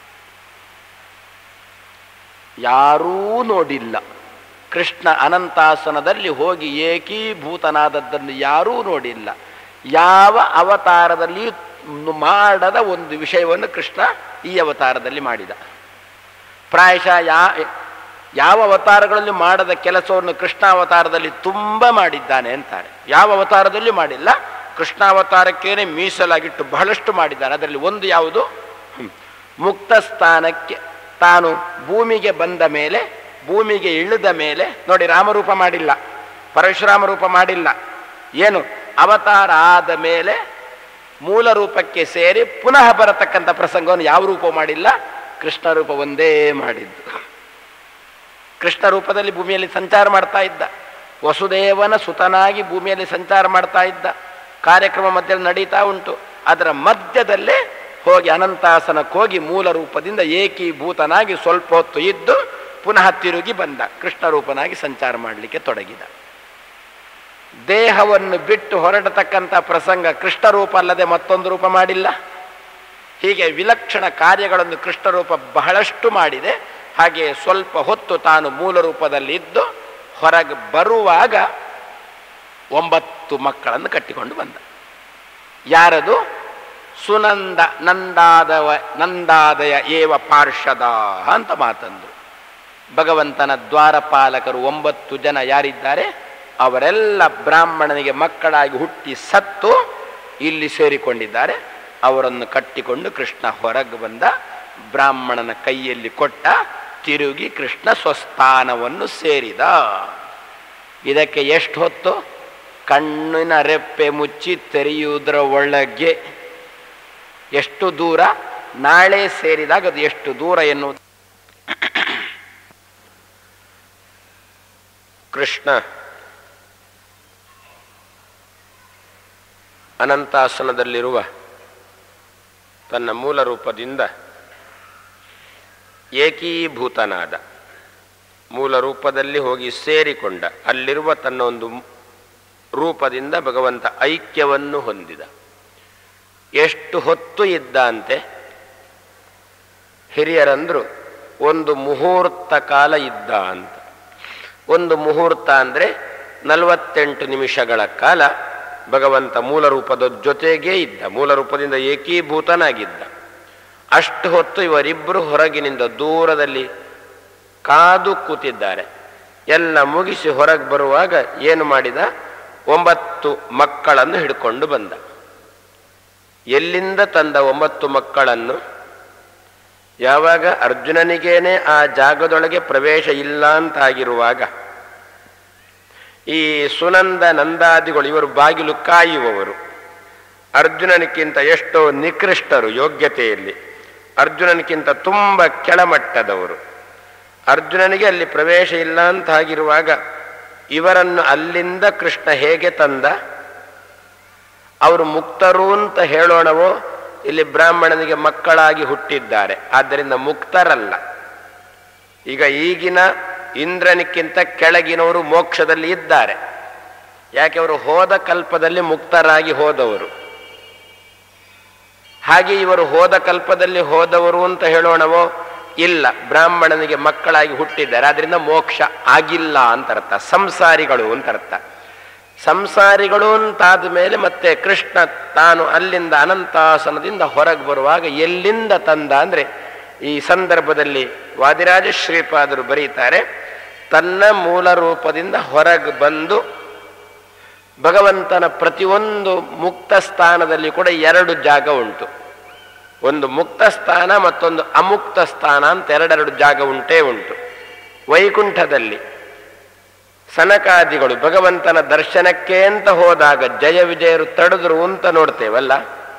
ಯಾರೂ ನೋಡಿಲ್ಲ. ಕೃಷ್ಣ ಅನಂತಾಸನದಲ್ಲಿ ಹೋಗಿ ಏಕೀಭೂತನಾದದ್ದನ್ನು ಯಾರೂ ನೋಡಿಲ್ಲ. ಯಾವ ಅವತಾರದಲ್ಲಿ ಮಾಡದ ಒಂದು ವಿಷಯವನ್ನು ಕೃಷ್ಣ ಈ ಅವತಾರದಲ್ಲಿ ಮಾಡಿದ. ಪ್ರಾಯಶಃ ಯಾ ಯಾವ ಅವತಾರಗಳಲ್ಲಿ ಮಾಡದ ಕೆಲಸವನ್ನು ಕೃಷ್ಣ ಅವತಾರದಲ್ಲಿ ತುಂಬ ಮಾಡಿದ್ದಾನೆ ಅಂತಾರೆ. ಯಾವ ಅವತಾರದಲ್ಲಿ ಮಾಡಿಲ್ಲ, ಕೃಷ್ಣಾವತಾರಕ್ಕೇನೆ ಮೀಸಲಾಗಿಟ್ಟು ಬಹಳಷ್ಟು ಮಾಡಿದ್ದಾನೆ. ಅದರಲ್ಲಿ ಒಂದು ಯಾವುದು? ಮುಕ್ತ ಸ್ಥಾನಕ್ಕೆ ತಾನು ಭೂಮಿಗೆ ಬಂದ ಮೇಲೆ, ಭೂಮಿಗೆ ಇಳಿದ ಮೇಲೆ ನೋಡಿ, ರಾಮರೂಪ ಮಾಡಿಲ್ಲ, ಪರಶುರಾಮ ರೂಪ ಮಾಡಿಲ್ಲ. ಏನು? ಅವತಾರ ಆದ ಮೇಲೆ ಮೂಲ ರೂಪಕ್ಕೆ ಸೇರಿ ಪುನಃ ಬರತಕ್ಕಂಥ ಪ್ರಸಂಗವನ್ನು ಯಾವ ರೂಪ ಮಾಡಿಲ್ಲ? ಕೃಷ್ಣ ರೂಪ ಒಂದೇ ಮಾಡಿದ್ದು. ಕೃಷ್ಣ ರೂಪದಲ್ಲಿ ಭೂಮಿಯಲ್ಲಿ ಸಂಚಾರ ಮಾಡ್ತಾ ಇದ್ದ, ವಸುದೇವನ ಸುತನಾಗಿ ಭೂಮಿಯಲ್ಲಿ ಸಂಚಾರ ಮಾಡ್ತಾ ಇದ್ದ. ಕಾರ್ಯಕ್ರಮ ಮಧ್ಯದಲ್ಲಿ ನಡೀತಾ ಉಂಟು. ಅದರ ಮಧ್ಯದಲ್ಲೇ ಹೋಗಿ ಅನಂತಾಸನಕ್ಕೆ ಹೋಗಿ ಮೂಲ ರೂಪದಿಂದ ಏಕೀಭೂತನಾಗಿ ಸ್ವಲ್ಪ ಹೊತ್ತು ಇದ್ದು ಪುನಃ ತಿರುಗಿ ಬಂದ, ಕೃಷ್ಣ ರೂಪನಾಗಿ ಸಂಚಾರ ಮಾಡಲಿಕ್ಕೆ ತೊಡಗಿದ. ದೇಹವನ್ನು ಬಿಟ್ಟು ಹೊರಡತಕ್ಕಂಥ ಪ್ರಸಂಗ ಕೃಷ್ಣ ರೂಪ ಅಲ್ಲದೆ ಮತ್ತೊಂದು ರೂಪ ಮಾಡಿಲ್ಲ. ಹೀಗೆ ವಿಲಕ್ಷಣ ಕಾರ್ಯಗಳನ್ನು ಕೃಷ್ಣ ರೂಪ ಬಹಳಷ್ಟು ಮಾಡಿದೆ. ಹಾಗೆ ಸ್ವಲ್ಪ ಹೊತ್ತು ತಾನು ಮೂಲ ರೂಪದಲ್ಲಿ ಇದ್ದು ಹೊರಗೆ ಬರುವಾಗ ಒಂಬತ್ತು ಮಕ್ಕಳನ್ನು ಕಟ್ಟಿಕೊಂಡು ಬಂದ. ಯಾರದು? ಸುನಂದ ನಂದಾದವ ನಂದಾದಯ ಏವ ಪಾರ್ಷದ ಅಂತ ಮಾತಂದು. ಭಗವಂತನ ದ್ವಾರಪಾಲಕರು ಒಂಬತ್ತು ಜನ ಯಾರಿದ್ದಾರೆ ಅವರೆಲ್ಲ ಬ್ರಾಹ್ಮಣನಿಗೆ ಮಕ್ಕಳಾಗಿ ಹುಟ್ಟಿ ಸತ್ತು ಇಲ್ಲಿ ಸೇರಿಕೊಂಡಿದ್ದಾರೆ. ಅವರನ್ನು ಕಟ್ಟಿಕೊಂಡು ಕೃಷ್ಣ ಹೊರಗೆ ಬಂದ, ಬ್ರಾಹ್ಮಣನ ಕೈಯಲ್ಲಿ ಕೊಟ್ಟ, ತಿರುಗಿ ಕೃಷ್ಣ ಸ್ವಸ್ಥಾನವನ್ನು ಸೇರಿದ. ಇದಕ್ಕೆ ಎಷ್ಟು ಹೊತ್ತು? ಕಣ್ಣಿನ ರೆಪ್ಪೆ ಮುಚ್ಚಿ ತೆರೆಯುವುದರ ಒಳಗೆ. ಎಷ್ಟು ದೂರ? ನಾಳೆ ಸೇರಿದಾಗ ಅದು ಎಷ್ಟು ದೂರ ಎನ್ನುವುದು. ಕೃಷ್ಣ ಅನಂತಾಸನದಲ್ಲಿರುವ ತನ್ನ ಮೂಲ ರೂಪದಿಂದ ಏಕೀಭೂತನಾದ, ಮೂಲ ರೂಪದಲ್ಲಿ ಹೋಗಿ ಸೇರಿಕೊಂಡ, ಅಲ್ಲಿರುವ ತನ್ನ ಒಂದು ರೂಪದಿಂದ ಭಗವಂತ ಐಕ್ಯವನ್ನು ಹೊಂದಿದ. ಎಷ್ಟು ಹೊತ್ತು ಇದ್ದ ಅಂತೆ? ಹಿರಿಯರಂದ್ರು ಒಂದು ಮುಹೂರ್ತ ಕಾಲ ಇದ್ದ ಅಂತ. ಒಂದು ಮುಹೂರ್ತ ಅಂದರೆ ನಲವತ್ತೆಂಟು ನಿಮಿಷಗಳ ಕಾಲ ಭಗವಂತ ಮೂಲ ರೂಪದ ಜೊತೆಗೇ ಇದ್ದ, ಮೂಲ ರೂಪದಿಂದ ಏಕೀಭೂತನಾಗಿದ್ದ. ಅಷ್ಟು ಹೊತ್ತು ಇವರಿಬ್ಬರು ಹೊರಗಿನಿಂದ ದೂರದಲ್ಲಿ ಕಾದು ಕೂತಿದ್ದಾರೆ. ಎಲ್ಲ ಮುಗಿಸಿ ಹೊರಗೆ ಬರುವಾಗ ಏನು ಮಾಡಿದ? ಒಂಬತ್ತು ಮಕ್ಕಳನ್ನು ಹಿಡ್ಕೊಂಡು ಬಂದ. ಎಲ್ಲಿಂದ ತಂದ ಒಂಬತ್ತು ಮಕ್ಕಳನ್ನು? ಯಾವಾಗ ಅರ್ಜುನನಿಗೇನೆ ಆ ಜಾಗದೊಳಗೆ ಪ್ರವೇಶ ಇಲ್ಲ ಅಂತಾಗಿರುವಾಗ ಈ ಸುನಂದ ನಂದಾದಿಗಳು ಇವರು ಬಾಗಿಲು ಕಾಯುವವರು. ಅರ್ಜುನನಿಗಿಂತ ಎಷ್ಟೋ ನಿಕೃಷ್ಟರು ಯೋಗ್ಯತೆಯಲ್ಲಿ, ಅರ್ಜುನನಿಗಿಂತ ತುಂಬ ಕೆಳಮಟ್ಟದವರು. ಅರ್ಜುನನಿಗೆ ಅಲ್ಲಿ ಪ್ರವೇಶ ಇಲ್ಲ ಅಂತಾಗಿರುವಾಗ ಇವರನ್ನು ಅಲ್ಲಿಂದ ಕೃಷ್ಣ ಹೇಗೆ ತಂದ? ಅವರು ಮುಕ್ತರು ಅಂತ ಹೇಳೋಣವೋ? ಇಲ್ಲಿ ಬ್ರಾಹ್ಮಣನಿಗೆ ಮಕ್ಕಳಾಗಿ ಹುಟ್ಟಿದ್ದಾರೆ, ಆದ್ದರಿಂದ ಮುಕ್ತರಲ್ಲ. ಈಗ ಈಗಿನ ಇಂದ್ರನಿಕ್ಕಿಂತ ಕೆಳಗಿನವರು ಮೋಕ್ಷದಲ್ಲಿ ಇದ್ದಾರೆ. ಯಾಕೆ? ಅವರು ಹೋದ ಕಲ್ಪದಲ್ಲಿ ಮುಕ್ತರಾಗಿ ಹೋದವರು. ಹಾಗೆ ಇವರು ಹೋದ ಕಲ್ಪದಲ್ಲಿ ಹೋದವರು ಅಂತ ಹೇಳೋಣವೋ? ಇಲ್ಲ, ಬ್ರಾಹ್ಮಣನಿಗೆ ಮಕ್ಕಳಾಗಿ ಹುಟ್ಟಿದ್ದಾರೆ, ಆದ್ರಿಂದ ಮೋಕ್ಷ ಆಗಿಲ್ಲ ಅಂತ ಅರ್ಥ. ಸಂಸಾರಿಗಳು ಅಂತ ಅರ್ಥ. ಸಂಸಾರಿಗಳು ಅಂತಾದ ಮೇಲೆ ಮತ್ತೆ ಕೃಷ್ಣ ತಾನು ಅಲ್ಲಿಂದ ಅನಂತಾಸನದಿಂದ ಹೊರಗೆ ಬರುವಾಗ ಎಲ್ಲಿಂದ ತಂದ ಅಂದರೆ ಈ ಸಂದರ್ಭದಲ್ಲಿ ವಾದಿರಾಜ ಶ್ರೀಪಾದರು ಬರೀತಾರೆ, ತನ್ನ ಮೂಲ ರೂಪದಿಂದ ಹೊರಗೆ ಬಂದು ಭಗವಂತನ ಪ್ರತಿಯೊಂದು ಮುಕ್ತ ಸ್ಥಾನದಲ್ಲಿ ಕೂಡ ಎರಡು ಜಾಗ ಉಂಟು. ಒಂದು ಮುಕ್ತ ಸ್ಥಾನ, ಮತ್ತೊಂದು ಅಮುಕ್ತ ಸ್ಥಾನ ಅಂತ ಎರಡೆರಡು ಜಾಗ ಉಂಟೇ ಉಂಟು. ವೈಕುಂಠದಲ್ಲಿ ಸನಕಾದಿಗಳು ಭಗವಂತನ ದರ್ಶನಕ್ಕೆ ಅಂತ ಹೋದಾಗ ಜಯ ವಿಜಯರು ತಡೆದ್ರು ಅಂತ ನೋಡ್ತೇವಲ್ಲ.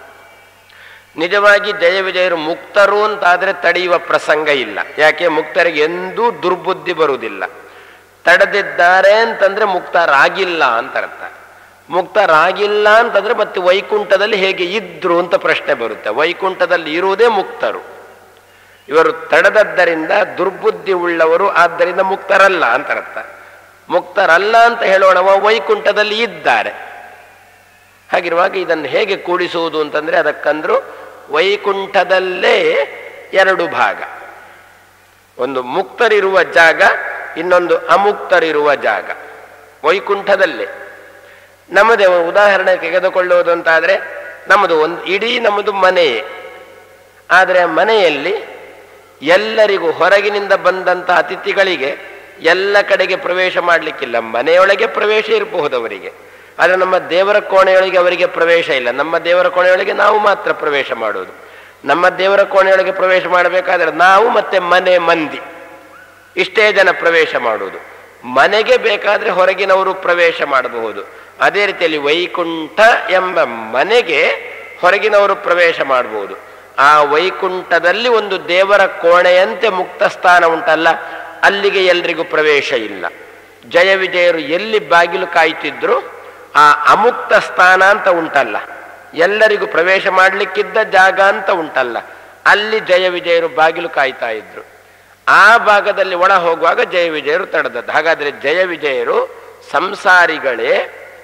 ನಿಜವಾಗಿ ಜಯ ವಿಜಯರು ಮುಕ್ತರು ಅಂತಾದರೆ ತಡೆಯುವ ಪ್ರಸಂಗ ಇಲ್ಲ. ಯಾಕೆ? ಮುಕ್ತರಿಗೆ ಎಂದೂ ದುರ್ಬುದ್ಧಿ ಬರುವುದಿಲ್ಲ. ತಡೆದಿದ್ದಾರೆ ಅಂತಂದ್ರೆ ಮುಕ್ತರಾಗಿಲ್ಲ ಅಂತ ಅರ್ಥ. ಮುಕ್ತರಾಗಿಲ್ಲ ಅಂತಂದ್ರೆ ಮತ್ತೆ ವೈಕುಂಠದಲ್ಲಿ ಹೇಗೆ ಇದ್ರು ಅಂತ ಪ್ರಶ್ನೆ ಬರುತ್ತೆ. ವೈಕುಂಠದಲ್ಲಿ ಇರುವುದೇ ಮುಕ್ತರು. ಇವರು ತಡೆದದ್ದರಿಂದ ದುರ್ಬುದ್ಧಿ ಉಳ್ಳವರು, ಆದ್ದರಿಂದ ಮುಕ್ತರಲ್ಲ ಅಂತ ಅರ್ಥ. ಮುಕ್ತರಲ್ಲ ಅಂತ ಹೇಳೋಣವ ವೈಕುಂಠದಲ್ಲಿ ಇದ್ದಾರೆ. ಹಾಗಿರುವಾಗ ಇದನ್ನು ಹೇಗೆ ಕೂಡಿಸುವುದು ಅಂತಂದ್ರೆ ಅದಕ್ಕಂದ್ರು ವೈಕುಂಠದಲ್ಲೇ ಎರಡು ಭಾಗ. ಒಂದು ಮುಕ್ತರಿರುವ ಜಾಗ, ಇನ್ನೊಂದು ಅಮುಕ್ತರಿರುವ ಜಾಗ. ವೈಕುಂಠದಲ್ಲೇ ನಮ್ಮದೇ ಉದಾಹರಣೆ ತೆಗೆದುಕೊಳ್ಳುವುದು ಅಂತಾದರೆ ನಮ್ಮದು ಒಂದು ಇಡೀ ನಮ್ಮದು ಮನೆಯೇ. ಆದರೆ ಮನೆಯಲ್ಲಿ ಎಲ್ಲರಿಗೂ ಹೊರಗಿನಿಂದ ಬಂದಂಥ ಅತಿಥಿಗಳಿಗೆ ಎಲ್ಲ ಕಡೆಗೆ ಪ್ರವೇಶ ಮಾಡಲಿಕ್ಕಿಲ್ಲ. ಮನೆಯೊಳಗೆ ಪ್ರವೇಶ ಇರಬಹುದು ಅವರಿಗೆ, ಆದರೆ ನಮ್ಮ ದೇವರ ಕೋಣೆಯೊಳಗೆ ಅವರಿಗೆ ಪ್ರವೇಶ ಇಲ್ಲ. ನಮ್ಮ ದೇವರ ಕೋಣೆಯೊಳಗೆ ನಾವು ಮಾತ್ರ ಪ್ರವೇಶ ಮಾಡೋದು. ನಮ್ಮ ದೇವರ ಕೋಣೆಯೊಳಗೆ ಪ್ರವೇಶ ಮಾಡಬೇಕಾದ್ರೆ ನಾವು ಮತ್ತೆ ಮನೆ ಮಂದಿ ಇಷ್ಟೇ ಜನ ಪ್ರವೇಶ ಮಾಡುವುದು. ಮನೆಗೆ ಬೇಕಾದರೆ ಹೊರಗಿನವರು ಪ್ರವೇಶ ಮಾಡಬಹುದು. ಅದೇ ರೀತಿಯಲ್ಲಿ ವೈಕುಂಠ ಎಂಬ ಮನೆಗೆ ಹೊರಗಿನವರು ಪ್ರವೇಶ ಮಾಡಬಹುದು. ಆ ವೈಕುಂಠದಲ್ಲಿ ಒಂದು ದೇವರ ಕೋಣೆಯಂತೆ ಮುಕ್ತ ಸ್ಥಾನ ಉಂಟಲ್ಲ, ಅಲ್ಲಿಗೆ ಎಲ್ರಿಗೂ ಪ್ರವೇಶ ಇಲ್ಲ. ಜಯ ವಿಜಯರು ಎಲ್ಲಿ ಬಾಗಿಲು ಕಾಯ್ತಿದ್ರು ಆ ಅಮುಕ್ತ ಸ್ಥಾನ ಅಂತ ಉಂಟಲ್ಲ, ಎಲ್ಲರಿಗೂ ಪ್ರವೇಶ ಮಾಡಲಿಕ್ಕಿದ್ದ ಜಾಗ ಅಂತ ಉಂಟಲ್ಲ, ಅಲ್ಲಿ ಜಯ ವಿಜಯರು ಬಾಗಿಲು ಕಾಯ್ತಾ ಇದ್ರು. ಆ ಭಾಗದಲ್ಲಿ ಒಳ ಹೋಗುವಾಗ ಜಯ ವಿಜಯರು ತಡೆದದ್ದು. ಹಾಗಾದ್ರೆ ಜಯ ವಿಜಯರು ಸಂಸಾರಿಗಳೇ,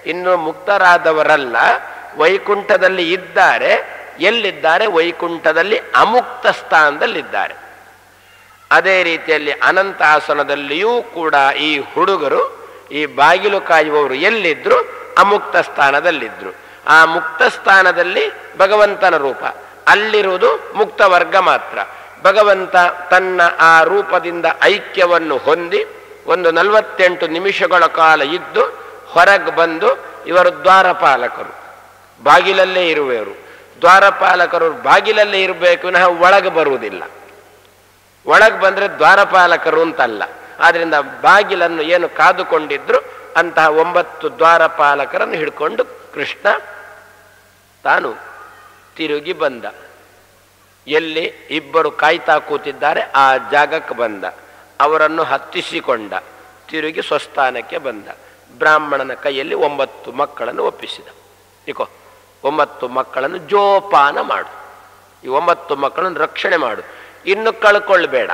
ಇನ್ನು ಮುಕ್ತರಾದವರಲ್ಲ, ವೈಕುಂಠದಲ್ಲಿ ಇದ್ದಾರೆ. ಎಲ್ಲಿದ್ದಾರೆ? ವೈಕುಂಠದಲ್ಲಿ ಅಮುಕ್ತ ಸ್ಥಾನದಲ್ಲಿದ್ದಾರೆ. ಅದೇ ರೀತಿಯಲ್ಲಿ ಅನಂತಾಸನದಲ್ಲಿಯೂ ಕೂಡ ಈ ಹುಡುಗರು, ಈ ಬಾಗಿಲು ಕಾಯುವವರು ಎಲ್ಲಿದ್ರು? ಅಮುಕ್ತ ಸ್ಥಾನದಲ್ಲಿದ್ರು. ಆ ಮುಕ್ತ ಸ್ಥಾನದಲ್ಲಿ ಭಗವಂತನ ರೂಪ, ಅಲ್ಲಿರುವುದು ಮುಕ್ತ ವರ್ಗ ಮಾತ್ರ. ಭಗವಂತ ತನ್ನ ಆ ರೂಪದಿಂದ ಐಕ್ಯವನ್ನು ಹೊಂದಿ ಒಂದು ನಲವತ್ತೆಂಟು ನಿಮಿಷಗಳ ಕಾಲ ಇದ್ದು ಹೊರಗೆ ಬಂದು, ಇವರು ದ್ವಾರಪಾಲಕರು, ಬಾಗಿಲಲ್ಲೇ ಇರುವವರು. ದ್ವಾರಪಾಲಕರು ಬಾಗಿಲಲ್ಲೇ ಇರಬೇಕು, ವಿನಃ ಒಳಗೆ ಬರುವುದಿಲ್ಲ. ಒಳಗೆ ಬಂದರೆ ದ್ವಾರಪಾಲಕರು ಅಂತಲ್ಲ. ಆದ್ರಿಂದ ಬಾಗಿಲನ್ನು ಏನು ಕಾದುಕೊಂಡಿದ್ರು ಅಂತಹ ಒಂಬತ್ತು ದ್ವಾರಪಾಲಕರನ್ನು ಹಿಡ್ಕೊಂಡು ಕೃಷ್ಣ ತಾನು ತಿರುಗಿ ಬಂದ. ಎಲ್ಲಿ ಇಬ್ಬರು ಕಾಯ್ತಾ ಕೂತಿದ್ದಾರೆ ಆ ಜಾಗಕ್ಕೆ ಬಂದ. ಅವರನ್ನು ಹತ್ತಿಸಿಕೊಂಡ, ತಿರುಗಿ ಸ್ವಸ್ಥಾನಕ್ಕೆ ಬಂದ. ಬ್ರಾಹ್ಮಣನ ಕೈಯಲ್ಲಿ ಒಂಬತ್ತು ಮಕ್ಕಳನ್ನು ಒಪ್ಪಿಸಿದ. ಇಕೋ, ಒಂಬತ್ತು ಮಕ್ಕಳನ್ನು ಜೋಪಾನ ಮಾಡು, ಈ ಒಂಬತ್ತು ಮಕ್ಕಳನ್ನು ರಕ್ಷಣೆ ಮಾಡು, ಇನ್ನು ಕಳ್ಕೊಳ್ಬೇಡ.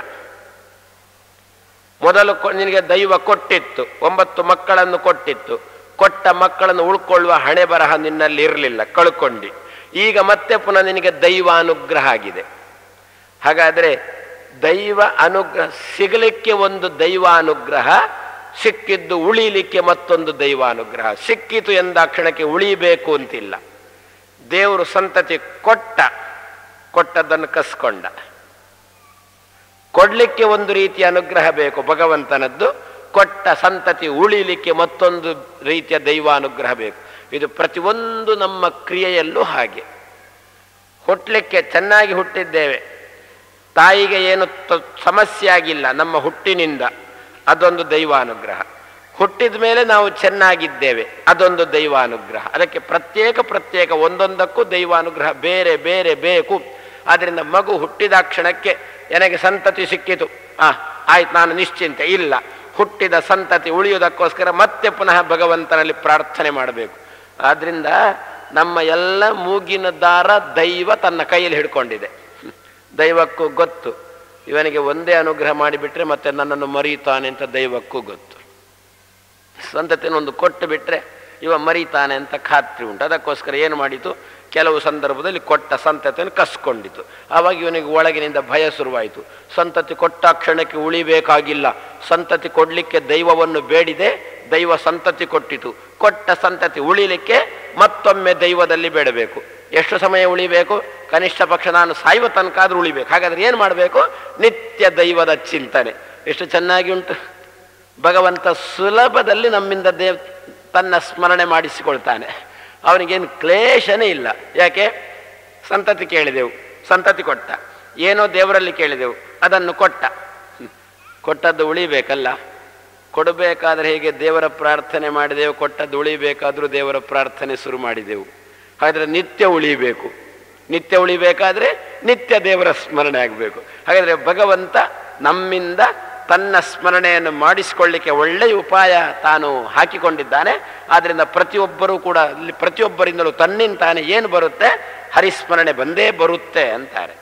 ಮೊದಲು ನಿನಗೆ ದೈವ ಕೊಟ್ಟಿತ್ತು, ಒಂಬತ್ತು ಮಕ್ಕಳನ್ನು ಕೊಟ್ಟಿತ್ತು. ಕೊಟ್ಟ ಮಕ್ಕಳನ್ನು ಉಳ್ಕೊಳ್ಳುವ ಹಣೆ ಬರಹ ನಿನ್ನಲ್ಲಿ ಇರಲಿಲ್ಲ, ಕಳ್ಕೊಂಡಿ. ಈಗ ಮತ್ತೆ ಪುನಃ ನಿನಗೆ ದೈವ ಅನುಗ್ರಹ ಆಗಿದೆ. ಹಾಗಾದರೆ ದೈವ ಅನುಗ್ರಹ ಸಿಗಲಿಕ್ಕೆ ಒಂದು ದೈವ ಅನುಗ್ರಹ, ಸಿಕ್ಕಿದ್ದು ಉಳಿಲಿಕ್ಕೆ ಮತ್ತೊಂದು ದೈವ ಅನುಗ್ರಹ. ಸಿಕ್ಕಿತು ಎಂದಾಕ್ಷಣಕ್ಕೆ ಉಳಿಬೇಕು ಅಂತಿಲ್ಲ. ದೇವರು ಸಂತತಿ ಕೊಟ್ಟ, ಕೊಟ್ಟದ್ದನ್ನು ಕಸ್ಕೊಂಡ. ಕೊಡ್ಲಿಕ್ಕೆ ಒಂದು ರೀತಿಯ ಅನುಗ್ರಹ ಬೇಕು ಭಗವಂತನದ್ದು, ಕೊಟ್ಟ ಸಂತತಿ ಉಳಿಲಿಕ್ಕೆ ಮತ್ತೊಂದು ರೀತಿಯ ದೈವಾನುಗ್ರಹ ಬೇಕು. ಇದು ಪ್ರತಿಯೊಂದು ನಮ್ಮ ಕ್ರಿಯೆಯಲ್ಲೂ ಹಾಗೆ. ಹುಟ್ಟಲಿಕ್ಕೆ ಚೆನ್ನಾಗಿ ಹುಟ್ಟಿದ್ದೇವೆ, ತಾಯಿಗೆ ಏನು ಸಮಸ್ಯೆ ಆಗಿಲ್ಲ ನಮ್ಮ ಹುಟ್ಟಿನಿಂದ, ಅದೊಂದು ದೈವಾನುಗ್ರಹ. ಹುಟ್ಟಿದ ಮೇಲೆ ನಾವು ಚೆನ್ನಾಗಿದ್ದೇವೆ, ಅದೊಂದು ದೈವಾನುಗ್ರಹ. ಅದಕ್ಕೆ ಪ್ರತ್ಯೇಕ ಪ್ರತ್ಯೇಕ ಒಂದೊಂದಕ್ಕೂ ದೈವಾನುಗ್ರಹ ಬೇರೆ ಬೇರೆ ಬೇಕು. ಆದ್ದರಿಂದ ಮಗು ಹುಟ್ಟಿದ ಕ್ಷಣಕ್ಕೆ ನನಗೆ ಸಂತತಿ ಸಿಕ್ಕಿತು, ಆ ಆಯ್ತು ನಾನು ನಿಶ್ಚಿಂತೆ ಇಲ್ಲ. ಹುಟ್ಟಿದ ಸಂತತಿ ಉಳಿಯುವುದಕ್ಕೋಸ್ಕರ ಮತ್ತೆ ಪುನಃ ಭಗವಂತನಲ್ಲಿ ಪ್ರಾರ್ಥನೆ ಮಾಡಬೇಕು. ಆದ್ರಿಂದ ನಮ್ಮ ಎಲ್ಲ ಮೂಗಿನ ದಾರ ದೈವ ತನ್ನ ಕೈಯಲ್ಲಿ ಹಿಡ್ಕೊಂಡಿದೆ. ದೈವಕ್ಕೂ ಗೊತ್ತು, ಇವನಿಗೆ ಒಂದೇ ಅನುಗ್ರಹ ಮಾಡಿಬಿಟ್ರೆ ಮತ್ತೆ ನನ್ನನ್ನು ಮರೀತಾನೆ ಅಂತ ದೈವಕ್ಕೂ ಗೊತ್ತು. ಸಂತತಿನೊಂದು ಕೊಟ್ಟು ಬಿಟ್ರೆ ಇವ ಮರೀತಾನೆ ಅಂತ ಖಾತ್ರಿ ಉಂಟು. ಅದಕ್ಕೋಸ್ಕರ ಏನು ಮಾಡಿತು, ಕೆಲವು ಸಂದರ್ಭದಲ್ಲಿ ಕೊಟ್ಟ ಸಂತತಿಯನ್ನು ಕಸ್ಕೊಂಡಿತು. ಆವಾಗ ಇವನಿಗೆ ಒಳಗಿನಿಂದ ಭಯ ಶುರುವಾಯಿತು. ಸಂತತಿ ಕೊಟ್ಟ ಕ್ಷಣಕ್ಕೆ ಉಳಿಬೇಕಾಗಿಲ್ಲ, ಸಂತತಿ ಕೊಡಲಿಕ್ಕೆ ದೈವವನ್ನು ಬೇಡಿದೆ, ದೈವ ಸಂತತಿ ಕೊಟ್ಟಿತು. ಕೊಟ್ಟ ಸಂತತಿ ಉಳಿಲಿಕ್ಕೆ ಮತ್ತೊಮ್ಮೆ ದೈವದಲ್ಲಿ ಬೇಡಬೇಕು. ಎಷ್ಟು ಸಮಯ ಉಳಿಬೇಕು? ಕನಿಷ್ಠ ಪಕ್ಷ ನಾನು ಸಾಯುವ ತನಕ ಆದ್ರೂ ಉಳಿಬೇಕು. ಹಾಗಾದ್ರೆ ಏನು ಮಾಡಬೇಕು? ನಿತ್ಯ ದೈವದ ಚಿಂತನೆ. ಎಷ್ಟು ಚೆನ್ನಾಗಿ ಉಂಟು. ಭಗವಂತ ಸುಲಭದಲ್ಲಿ ನಮ್ಮಿಂದ ದೇವ್ ತನ್ನ ಸ್ಮರಣೆ ಮಾಡಿಸಿಕೊಳ್ತಾನೆ. ಅವನಿಗೇನು ಕ್ಲೇಶನೇ ಇಲ್ಲ. ಯಾಕೆ? ಸಂತತಿ ಕೇಳಿದೆವು, ಸಂತತಿ ಕೊಟ್ಟ. ಏನೋ ದೇವರಲ್ಲಿ ಕೇಳಿದೆವು, ಅದನ್ನು ಕೊಟ್ಟ. ಕೊಟ್ಟದ್ದು ಉಳಿಬೇಕಲ್ಲ. ಕೊಡಬೇಕಾದ್ರೆ ಹೇಗೆ ದೇವರ ಪ್ರಾರ್ಥನೆ ಮಾಡಿದೆವು, ಕೊಟ್ಟದ್ದು ಉಳಿಬೇಕಾದ್ರೂ ದೇವರ ಪ್ರಾರ್ಥನೆ ಶುರು ಮಾಡಿದೆವು. ಹಾಗಾದರೆ ನಿತ್ಯ ಉಳಿಬೇಕು. ನಿತ್ಯ ಉಳಿಬೇಕಾದ್ರೆ ನಿತ್ಯ ದೇವರ ಸ್ಮರಣೆ ಆಗಬೇಕು. ಹಾಗಾದರೆ ಭಗವಂತ ನಮ್ಮಿಂದ ತನ್ನ ಸ್ಮರಣೆಯನ್ನು ಮಾಡಿಸಿಕೊಳ್ಳಿಕ್ಕೆ ಒಳ್ಳೆಯ ಉಪಾಯ ತಾನು ಹಾಕಿಕೊಂಡಿದ್ದಾನೆ. ಆದ್ದರಿಂದ ಪ್ರತಿಯೊಬ್ಬರೂ ಕೂಡ ಇಲ್ಲಿ ಪ್ರತಿಯೊಬ್ಬರಿಂದಲೂ ತನ್ನಿಂದ ತಾನೇ ಏನು ಬರುತ್ತೆ? ಹರಿಸ್ಮರಣೆ ಬಂದೇ ಬರುತ್ತೆ ಅಂತಾರೆ.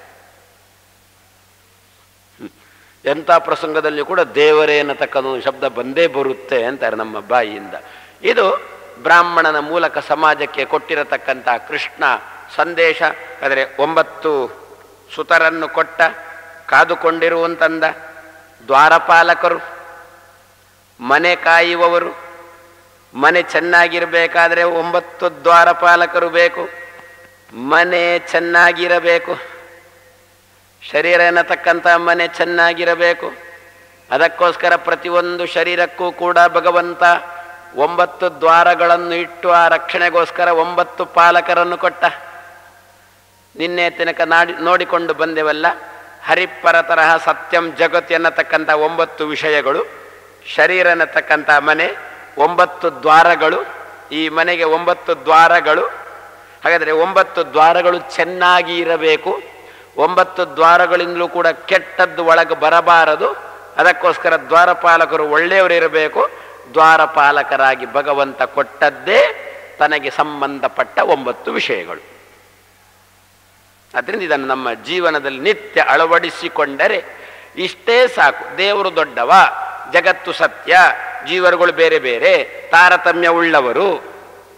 ಎಂಥ ಪ್ರಸಂಗದಲ್ಲಿ ಕೂಡ ದೇವರೇ ಅನ್ನತಕ್ಕಂಥ ಶಬ್ದ ಬಂದೇ ಬರುತ್ತೆ ಅಂತಾರೆ ನಮ್ಮ ಬಾಯಿಯಿಂದ. ಇದು ಬ್ರಾಹ್ಮಣನ ಮೂಲಕ ಸಮಾಜಕ್ಕೆ ಕೊಟ್ಟಿರತಕ್ಕಂಥ ಕೃಷ್ಣ ಸಂದೇಶ. ಆದರೆ ಒಂಬತ್ತು ಸುತರನ್ನು ಕೊಟ್ಟ, ಕಾದುಕೊಂಡಿರುವಂತಂದ ದ್ವಾರಪಾಲಕರು, ಮನೆ ಕಾಯುವವರು. ಮನೆ ಚೆನ್ನಾಗಿರಬೇಕಾದ್ರೆ ಒಂಬತ್ತು ದ್ವಾರಪಾಲಕರು ಬೇಕು. ಮನೆ ಚೆನ್ನಾಗಿರಬೇಕು, ಶರೀರ ಎನ್ನತಕ್ಕಂಥ ಮನೆ ಚೆನ್ನಾಗಿರಬೇಕು. ಅದಕ್ಕೋಸ್ಕರ ಪ್ರತಿಯೊಂದು ಶರೀರಕ್ಕೂ ಕೂಡ ಭಗವಂತ ಒಂಬತ್ತು ದ್ವಾರಗಳನ್ನು ಇಟ್ಟು ಆ ರಕ್ಷಣೆಗೋಸ್ಕರ ಒಂಬತ್ತು ಪಾಲಕರನ್ನು ಕೊಟ್ಟ. ನಿನ್ನೆ ತನಕ ನಾಡಿ ನೋಡಿಕೊಂಡು ಬಂದೆವಲ್ಲ, ಹರಿಪ್ಪರ ತರಹ ಸತ್ಯಂ ಜಗತ್ ಎನ್ನತಕ್ಕಂಥ ಒಂಬತ್ತು ವಿಷಯಗಳು, ಶರೀರ ಎನ್ನತಕ್ಕಂಥ ಮನೆ, ಒಂಬತ್ತು ದ್ವಾರಗಳು. ಈ ಮನೆಗೆ ಒಂಬತ್ತು ದ್ವಾರಗಳು. ಹಾಗಾದರೆ ಒಂಬತ್ತು ದ್ವಾರಗಳು ಚೆನ್ನಾಗಿ ಇರಬೇಕು. ಒಂಬತ್ತು ದ್ವಾರಗಳಿಂದಲೂ ಕೂಡ ಕೆಟ್ಟದ್ದು ಒಳಗೆ ಬರಬಾರದು. ಅದಕ್ಕೋಸ್ಕರ ದ್ವಾರಪಾಲಕರು ಒಳ್ಳೆಯವರಿರಬೇಕು. ದ್ವಾರಪಾಲಕರಾಗಿ ಭಗವಂತ ಕೊಟ್ಟದ್ದೇ ತನಗೆ ಸಂಬಂಧಪಟ್ಟ ಒಂಬತ್ತು ವಿಷಯಗಳು. ಅದರಿಂದ ಇದನ್ನು ನಮ್ಮ ಜೀವನದಲ್ಲಿ ನಿತ್ಯ ಅಳವಡಿಸಿಕೊಂಡರೆ ಇಷ್ಟೇ ಸಾಕು. ದೇವರು ದೊಡ್ಡವ, ಜಗತ್ತು ಸತ್ಯ, ಜೀವರುಗಳು ಬೇರೆ ಬೇರೆ, ತಾರತಮ್ಯ ಉಳ್ಳವರು,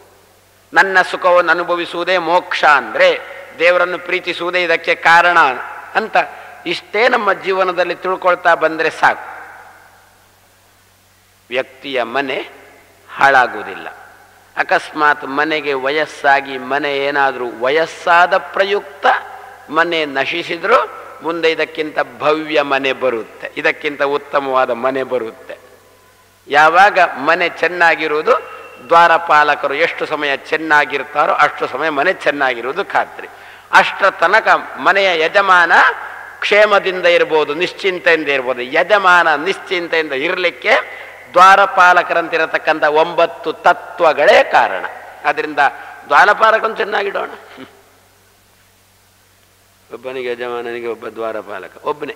ನನ್ನ ಸುಖವನ್ನು ಅನುಭವಿಸುವುದೇ ಮೋಕ್ಷ ಅಂದರೆ ದೇವರನ್ನು ಪ್ರೀತಿಸುವುದೇ ಇದಕ್ಕೆ ಕಾರಣ ಅಂತ ಇಷ್ಟೇ ನಮ್ಮ ಜೀವನದಲ್ಲಿ ತಿಳ್ಕೊಳ್ತಾ ಬಂದರೆ ಸಾಕು. ವ್ಯಕ್ತಿಯ ಮನೆ ಹಾಳಾಗುವುದಿಲ್ಲ. ಅಕಸ್ಮಾತ್ ಮನೆಗೆ ವಯಸ್ಸಾಗಿ ಮನೆ ಏನಾದರೂ ವಯಸ್ಸಾದ ಪ್ರಯುಕ್ತ ಮನೆ ನಶಿಸಿದರೂ ಮುಂದೆ ಇದಕ್ಕಿಂತ ಭವ್ಯ ಮನೆ ಬರುತ್ತೆ, ಇದಕ್ಕಿಂತ ಉತ್ತಮವಾದ ಮನೆ ಬರುತ್ತೆ. ಯಾವಾಗ ಮನೆ ಚೆನ್ನಾಗಿರುವುದು, ದ್ವಾರಪಾಲಕರು ಎಷ್ಟು ಸಮಯ ಚೆನ್ನಾಗಿರ್ತಾರೋ ಅಷ್ಟು ಸಮಯ ಮನೆ ಚೆನ್ನಾಗಿರುವುದು ಖಾತ್ರಿ. ಅಷ್ಟರ ತನಕ ಮನೆಯ ಯಜಮಾನ ಕ್ಷೇಮದಿಂದ ಇರ್ಬೋದು, ನಿಶ್ಚಿಂತೆಯಿಂದ ಇರ್ಬೋದು. ಯಜಮಾನ ನಿಶ್ಚಿಂತೆಯಿಂದ ಇರಲಿಕ್ಕೆ ದ್ವಾರಪಾಲಕರಂತಿರತಕ್ಕಂಥ ಒಂಬತ್ತು ತತ್ವಗಳೇ ಕಾರಣ. ಅದರಿಂದ ದ್ವಾರಪಾಲಕನು ಚೆನ್ನಾಗಿಡೋಣ. ಒಬ್ಬನಿಗೆ ಯಜಮಾನನಿಗೆ ಒಬ್ಬ ದ್ವಾರಪಾಲಕ ಒಬ್ಬನೇ.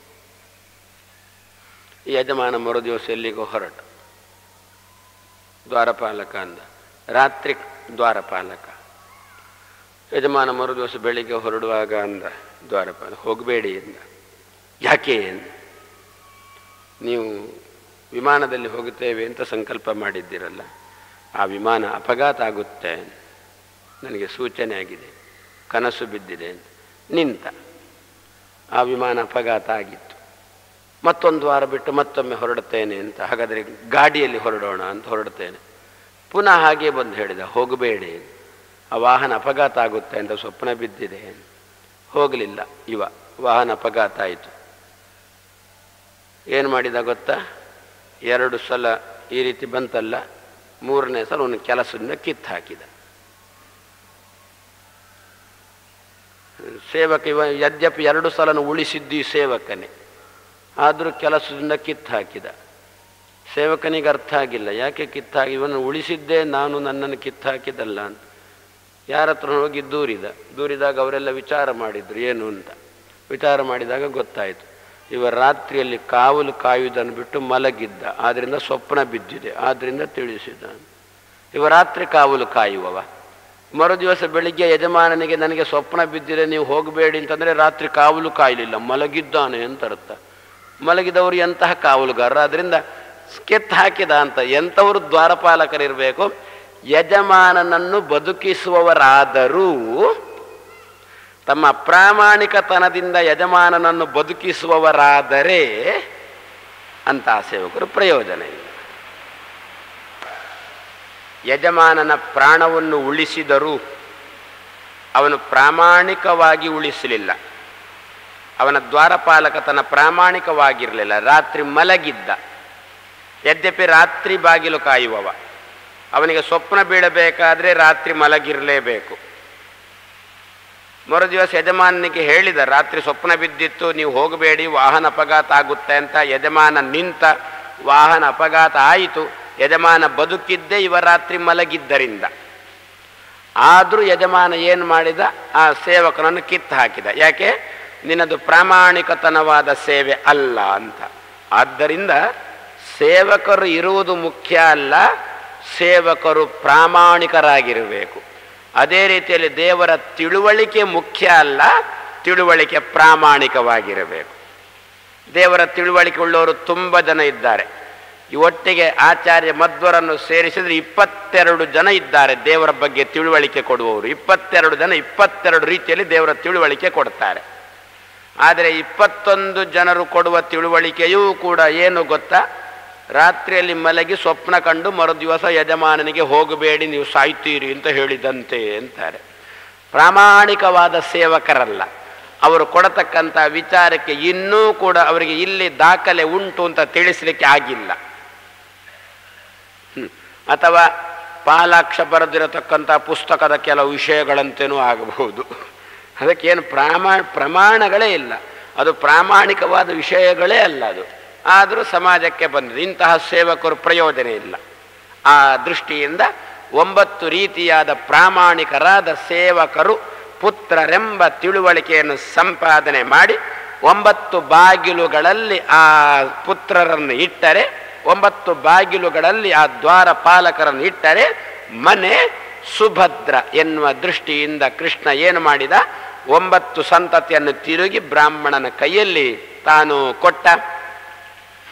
ಈ ಯಜಮಾನ ಮರು ದಿವಸ ಎಲ್ಲಿಗೋ ಹೊರಟ, ದ್ವಾರಪಾಲಕ ಅಂದ. ರಾತ್ರಿ ದ್ವಾರಪಾಲಕ. ಯಜಮಾನ ಮರು ದಿವಸ ಬೆಳಿಗ್ಗೆ ಹೊರಡುವಾಗ ಅಂದ ದ್ವಾರಪಾಲಕ, ಹೋಗಬೇಡಿ ಎಂದ. ಯಾಕೆ ಎಂದ. ನೀವು ವಿಮಾನದಲ್ಲಿ ಹೋಗುತ್ತೇವೆ ಅಂತ ಸಂಕಲ್ಪ ಮಾಡಿದ್ದೀರಲ್ಲ, ಆ ವಿಮಾನ ಅಪಘಾತ ಆಗುತ್ತೆ, ನನಗೆ ಸೂಚನೆ ಆಗಿದೆ, ಕನಸು ಬಿದ್ದಿದೆ ಅಂತ ನಿಂತ. ಆ ವಿಮಾನ ಅಪಘಾತ ಆಗಿತ್ತು. ಮತ್ತೊಂದು ವಾರ ಬಿಟ್ಟು ಮತ್ತೊಮ್ಮೆ ಹೊರಡುತ್ತೇನೆ ಅಂತ. ಹಾಗಾದರೆ ಗಾಡಿಯಲ್ಲಿ ಹೊರಡೋಣ ಅಂತ ಹೊರಡುತ್ತೇನೆ. ಪುನಃ ಹಾಗೆ ಬಂದು ಹೇಳಿದ, ಹೋಗಬೇಡಿ, ಆ ವಾಹನ ಅಪಘಾತ ಆಗುತ್ತೆ ಅಂತ ಸ್ವಪ್ನ ಬಿದ್ದಿದೆ. ಹೋಗಲಿಲ್ಲ ಇವ. ವಾಹನ ಅಪಘಾತ ಆಯಿತು. ಏನು ಮಾಡಿದ ಗೊತ್ತಾ? ಎರಡು ಸಲ ಈ ರೀತಿ ಬಂತಲ್ಲ, ಮೂರನೇ ಸಲ ಅವನು ಕೆಲಸದಿಂದ ಕಿತ್ತು ಹಾಕಿದ. ಸೇವಕ ಇವ ಯದ್ಯಪಿ ಎರಡು ಸಲನು ಉಳಿಸಿದ್ದು ಈ ಸೇವಕನೇ, ಆದರೂ ಕೆಲಸದಿಂದ ಕಿತ್ತು ಹಾಕಿದ. ಸೇವಕನಿಗೆ ಅರ್ಥ ಆಗಿಲ್ಲ, ಯಾಕೆ ಕಿತ್ತಾಗಿ, ಇವನು ಉಳಿಸಿದ್ದೇ ನಾನು, ನನ್ನನ್ನು ಕಿತ್ತು ಹಾಕಿದಲ್ಲ ಅಂತ. ಯಾರ ಹತ್ರ ಹೋಗಿ ದೂರಿದ. ದೂರಿದಾಗ ಅವರೆಲ್ಲ ವಿಚಾರ ಮಾಡಿದ್ರು ಏನು ಅಂತ. ವಿಚಾರ ಮಾಡಿದಾಗ ಗೊತ್ತಾಯಿತು, ಇವ ರಾತ್ರಿಯಲ್ಲಿ ಕಾವಲು ಕಾಯುವುದನ್ನು ಬಿಟ್ಟು ಮಲಗಿದ್ದ, ಆದ್ದರಿಂದ ಸ್ವಪ್ನ ಬಿದ್ದಿದೆ, ಆದ್ದರಿಂದ ತಿಳಿಸಿದ. ಇವ ರಾತ್ರಿ ಕಾವಲು ಕಾಯುವವ. ಮರು ದಿವಸ ಬೆಳಿಗ್ಗೆ ಯಜಮಾನನಿಗೆ ನನಗೆ ಸ್ವಪ್ನ ಬಿದ್ದಿದೆ, ನೀವು ಹೋಗಬೇಡಿ ಅಂತಂದರೆ ರಾತ್ರಿ ಕಾವಲು ಕಾಯಲಿಲ್ಲ, ಮಲಗಿದ್ದಾನೆ ಅಂತ ಅರ್ಥ. ಮಲಗಿದವರು ಎಂತಹ ಕಾವಲುಗಾರರು, ಅದರಿಂದ ಕೆತ್ತು ಹಾಕಿದ ಅಂತ. ಎಂಥವರು ದ್ವಾರಪಾಲಕರಿರಬೇಕು? ಯಜಮಾನನನ್ನು ಬದುಕಿಸುವವರಾದರೂ ತಮ್ಮ ಪ್ರಾಮಾಣಿಕತನದಿಂದ ಯಜಮಾನನನ್ನು ಬದುಕಿಸುವವರಾದರೆ ಅಂತಹ ಸೇವಕರು ಪ್ರಯೋಜನ ಇಲ್ಲ. ಯಜಮಾನನ ಪ್ರಾಣವನ್ನು ಉಳಿಸಿದರೂ ಅವನು ಪ್ರಾಮಾಣಿಕವಾಗಿ ಉಳಿಸಲಿಲ್ಲ. ಅವನ ದ್ವಾರಪಾಲಕತನ ಪ್ರಾಮಾಣಿಕವಾಗಿರಲಿಲ್ಲ. ರಾತ್ರಿ ಮಲಗಿದ್ದ. ಯದ್ಯಪಿ ರಾತ್ರಿ ಬಾಗಿಲು ಕಾಯುವವ. ಅವನಿಗೆ ಸ್ವಪ್ನ ಬೀಳಬೇಕಾದ್ರೆ ರಾತ್ರಿ ಮಲಗಿರಲೇಬೇಕು. ಮರು ದಿವಸ ಯಜಮಾನನಿಗೆ ಹೇಳಿದ, ರಾತ್ರಿ ಸ್ವಪ್ನ ಬಿದ್ದಿತ್ತು, ನೀವು ಹೋಗಬೇಡಿ, ವಾಹನ ಅಪಘಾತ ಆಗುತ್ತೆ ಅಂತ. ಯಜಮಾನ ನಿಂತ, ವಾಹನ ಅಪಘಾತ ಆಯಿತು. ಯಜಮಾನ ಬದುಕಿದ್ದೇ ಇವ ರಾತ್ರಿ ಮಲಗಿದ್ದರಿಂದ. ಆದರೂ ಯಜಮಾನ ಏನು ಮಾಡಿದ? ಆ ಸೇವಕನನ್ನು ಕಿತ್ತು ಹಾಕಿದ. ಯಾಕೆ? ನಿನ್ನದು ಪ್ರಾಮಾಣಿಕತನವಾದ ಸೇವೆ ಅಲ್ಲ ಅಂತ. ಆದ್ದರಿಂದ ಸೇವಕರು ಇರುವುದು ಮುಖ್ಯ ಅಲ್ಲ, ಸೇವಕರು ಪ್ರಾಮಾಣಿಕರಾಗಿರಬೇಕು. ಅದೇ ರೀತಿಯಲ್ಲಿ ದೇವರ ತಿಳುವಳಿಕೆ ಮುಖ್ಯ ಅಲ್ಲ, ತಿಳುವಳಿಕೆ ಪ್ರಾಮಾಣಿಕವಾಗಿರಬೇಕು. ದೇವರ ತಿಳುವಳಿಕೆ ಉಳ್ಳವರು ತುಂಬ ಜನ ಇದ್ದಾರೆ. ಈ ಒಟ್ಟಿಗೆ ಆಚಾರ್ಯ ಮಧ್ವರನ್ನು ಸೇರಿಸಿದರೆ ಇಪ್ಪತ್ತೆರಡು ಜನ ಇದ್ದಾರೆ ದೇವರ ಬಗ್ಗೆ ತಿಳುವಳಿಕೆ ಕೊಡುವವರು. ಇಪ್ಪತ್ತೆರಡು ಜನ ಇಪ್ಪತ್ತೆರಡು ರೀತಿಯಲ್ಲಿ ದೇವರ ತಿಳುವಳಿಕೆ ಕೊಡ್ತಾರೆ. ಆದರೆ ಇಪ್ಪತ್ತೊಂದು ಜನರು ಕೊಡುವ ತಿಳುವಳಿಕೆಯೂ ಕೂಡ ಏನು ಗೊತ್ತಾ? ರಾತ್ರಿಯಲ್ಲಿ ಮಲಗಿ ಸ್ವಪ್ನ ಕಂಡು ಮರು ದಿವಸ ಯಜಮಾನನಿಗೆ ಹೋಗಬೇಡಿ, ನೀವು ಸಾಯ್ತೀರಿ ಅಂತ ಹೇಳಿದಂತೆ ಅಂತಾರೆ. ಪ್ರಾಮಾಣಿಕವಾದ ಸೇವಕರಲ್ಲ. ಅವರು ಕೊಡತಕ್ಕಂಥ ವಿಚಾರಕ್ಕೆ ಇನ್ನೂ ಕೂಡ ಅವರಿಗೆ ಇಲ್ಲಿ ದಾಖಲೆ ಉಂಟು ಅಂತ ತಿಳಿಸಲಿಕ್ಕೆ ಆಗಿಲ್ಲ. ಅಥವಾ ಪಾಲಾಕ್ಷ ಬರೆದಿರತಕ್ಕಂಥ ಪುಸ್ತಕದ ಕೆಲವು ವಿಷಯಗಳಂತೇನೂ ಆಗಬಹುದು. ಅದಕ್ಕೇನು ಪ್ರಾಮಾ ಪ್ರಮಾಣಗಳೇ ಇಲ್ಲ. ಅದು ಪ್ರಾಮಾಣಿಕವಾದ ವಿಷಯಗಳೇ ಅಲ್ಲ ಅದು. ಆದರೂ ಸಮಾಜಕ್ಕೆ ಬಂದಿದೆ. ಇಂತಹ ಸೇವಕರು ಪ್ರಯೋಜನ ಇಲ್ಲ. ಆ ದೃಷ್ಟಿಯಿಂದ ಒಂಬತ್ತು ರೀತಿಯಾದ ಪ್ರಾಮಾಣಿಕರಾದ ಸೇವಕರು ಪುತ್ರರೆಂಬ ತಿಳುವಳಿಕೆಯನ್ನು ಸಂಪಾದನೆ ಮಾಡಿ ಒಂಬತ್ತು ಬಾಗಿಲುಗಳಲ್ಲಿ ಆ ಪುತ್ರರನ್ನು ಇಟ್ಟರೆ, ಒಂಬತ್ತು ಬಾಗಿಲುಗಳಲ್ಲಿ ಆ ದ್ವಾರಪಾಲಕರನ್ನು ಇಟ್ಟರೆ ಮನೆ ಸುಭದ್ರ ಎನ್ನುವ ದೃಷ್ಟಿಯಿಂದ ಕೃಷ್ಣ ಏನು ಮಾಡಿದ? ಒಂಬತ್ತು ಸಂತತಿಯನ್ನು ತಿರುಗಿ ಬ್ರಾಹ್ಮಣನ ಕೈಯಲ್ಲಿ ತಾನು ಕೊಟ್ಟ.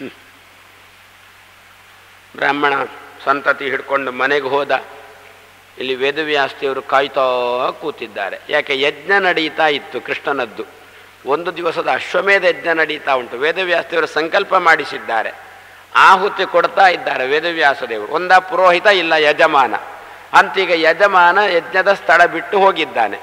ಬ್ರಾಹ್ಮಣ ಸಂತತಿ ಹಿಡ್ಕೊಂಡು ಮನೆಗೆ ಹೋದ. ಇಲ್ಲಿ ವೇದವ್ಯಾಸದೇವರು ಕಾಯ್ತಾ ಕೂತಿದ್ದಾರೆ. ಯಾಕೆ? ಯಜ್ಞ ನಡೀತಾ ಇತ್ತು ಕೃಷ್ಣನದ್ದು. ಒಂದು ದಿವಸದ ಅಶ್ವಮೇಧ ಯಜ್ಞ ನಡೀತಾ ಉಂಟು. ವೇದವ್ಯಾಸದೇವರು ಸಂಕಲ್ಪ ಮಾಡಿಸಿದ್ದಾರೆ, ಆಹುತಿ ಕೊಡ್ತಾ ಇದ್ದಾರೆ ವೇದವ್ಯಾಸದೇವರು. ಒಂದ ಪುರೋಹಿತ, ಇಲ್ಲ ಯಜಮಾನ. ಅಂತೀಗ ಯಜಮಾನ ಯಜ್ಞದ ಸ್ಥಳ ಬಿಟ್ಟು ಹೋಗಿದ್ದಾನೆ.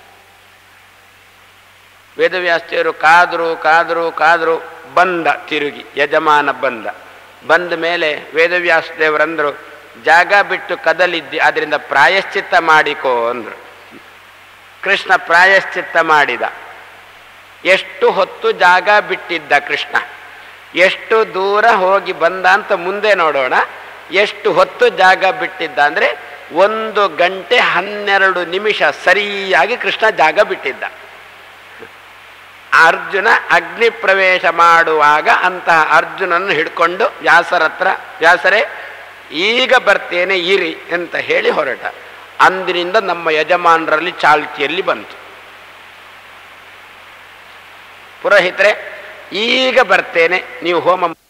ವೇದವ್ಯಾಸದೇವರು ಕಾದರು ಕಾದರು ಕಾದರು ಬಂದ, ತಿರುಗಿ ಯಜಮಾನ ಬಂದ. ಬಂದ ಮೇಲೆ ವೇದವ್ಯಾಸದೇವರಂದರು, ಜಾಗ ಬಿಟ್ಟು ಕದಲಿದ್ದಿ, ಅದರಿಂದ ಪ್ರಾಯಶ್ಚಿತ್ತ ಮಾಡಿಕೋ ಅಂದರು. ಕೃಷ್ಣ ಪ್ರಾಯಶ್ಚಿತ್ತ ಮಾಡಿದ. ಎಷ್ಟು ಹೊತ್ತು ಜಾಗ ಬಿಟ್ಟಿದ್ದ ಕೃಷ್ಣ, ಎಷ್ಟು ದೂರ ಹೋಗಿ ಬಂದ ಅಂತ ಮುಂದೆ ನೋಡೋಣ. ಎಷ್ಟು ಹೊತ್ತು ಜಾಗ ಬಿಟ್ಟಿದ್ದ ಅಂದರೆ ಒಂದು ಗಂಟೆ ಹನ್ನೆರಡು ನಿಮಿಷ ಸರಿಯಾಗಿ ಕೃಷ್ಣ ಜಾಗ ಬಿಟ್ಟಿದ್ದ. ಅರ್ಜುನ ಅಗ್ನಿ ಪ್ರವೇಶ ಮಾಡುವಾಗ ಅಂತಹ ಅರ್ಜುನನ್ನು ಹಿಡ್ಕೊಂಡು ವ್ಯಾಸರ ಹತ್ರ, ವ್ಯಾಸರೇ ಈಗ ಬರ್ತೇನೆ ಇರಿ ಅಂತ ಹೇಳಿ ಹೊರಟ. ಅಂದಿನಿಂದ ನಮ್ಮ ಯಜಮಾನರಲ್ಲಿ ಚಾಲ್ತಿಯಲ್ಲಿ ಬಂತು. ಪುರೋಹಿತರೆ ಈಗ ಬರ್ತೇನೆ, ನೀವು ಹೋಮ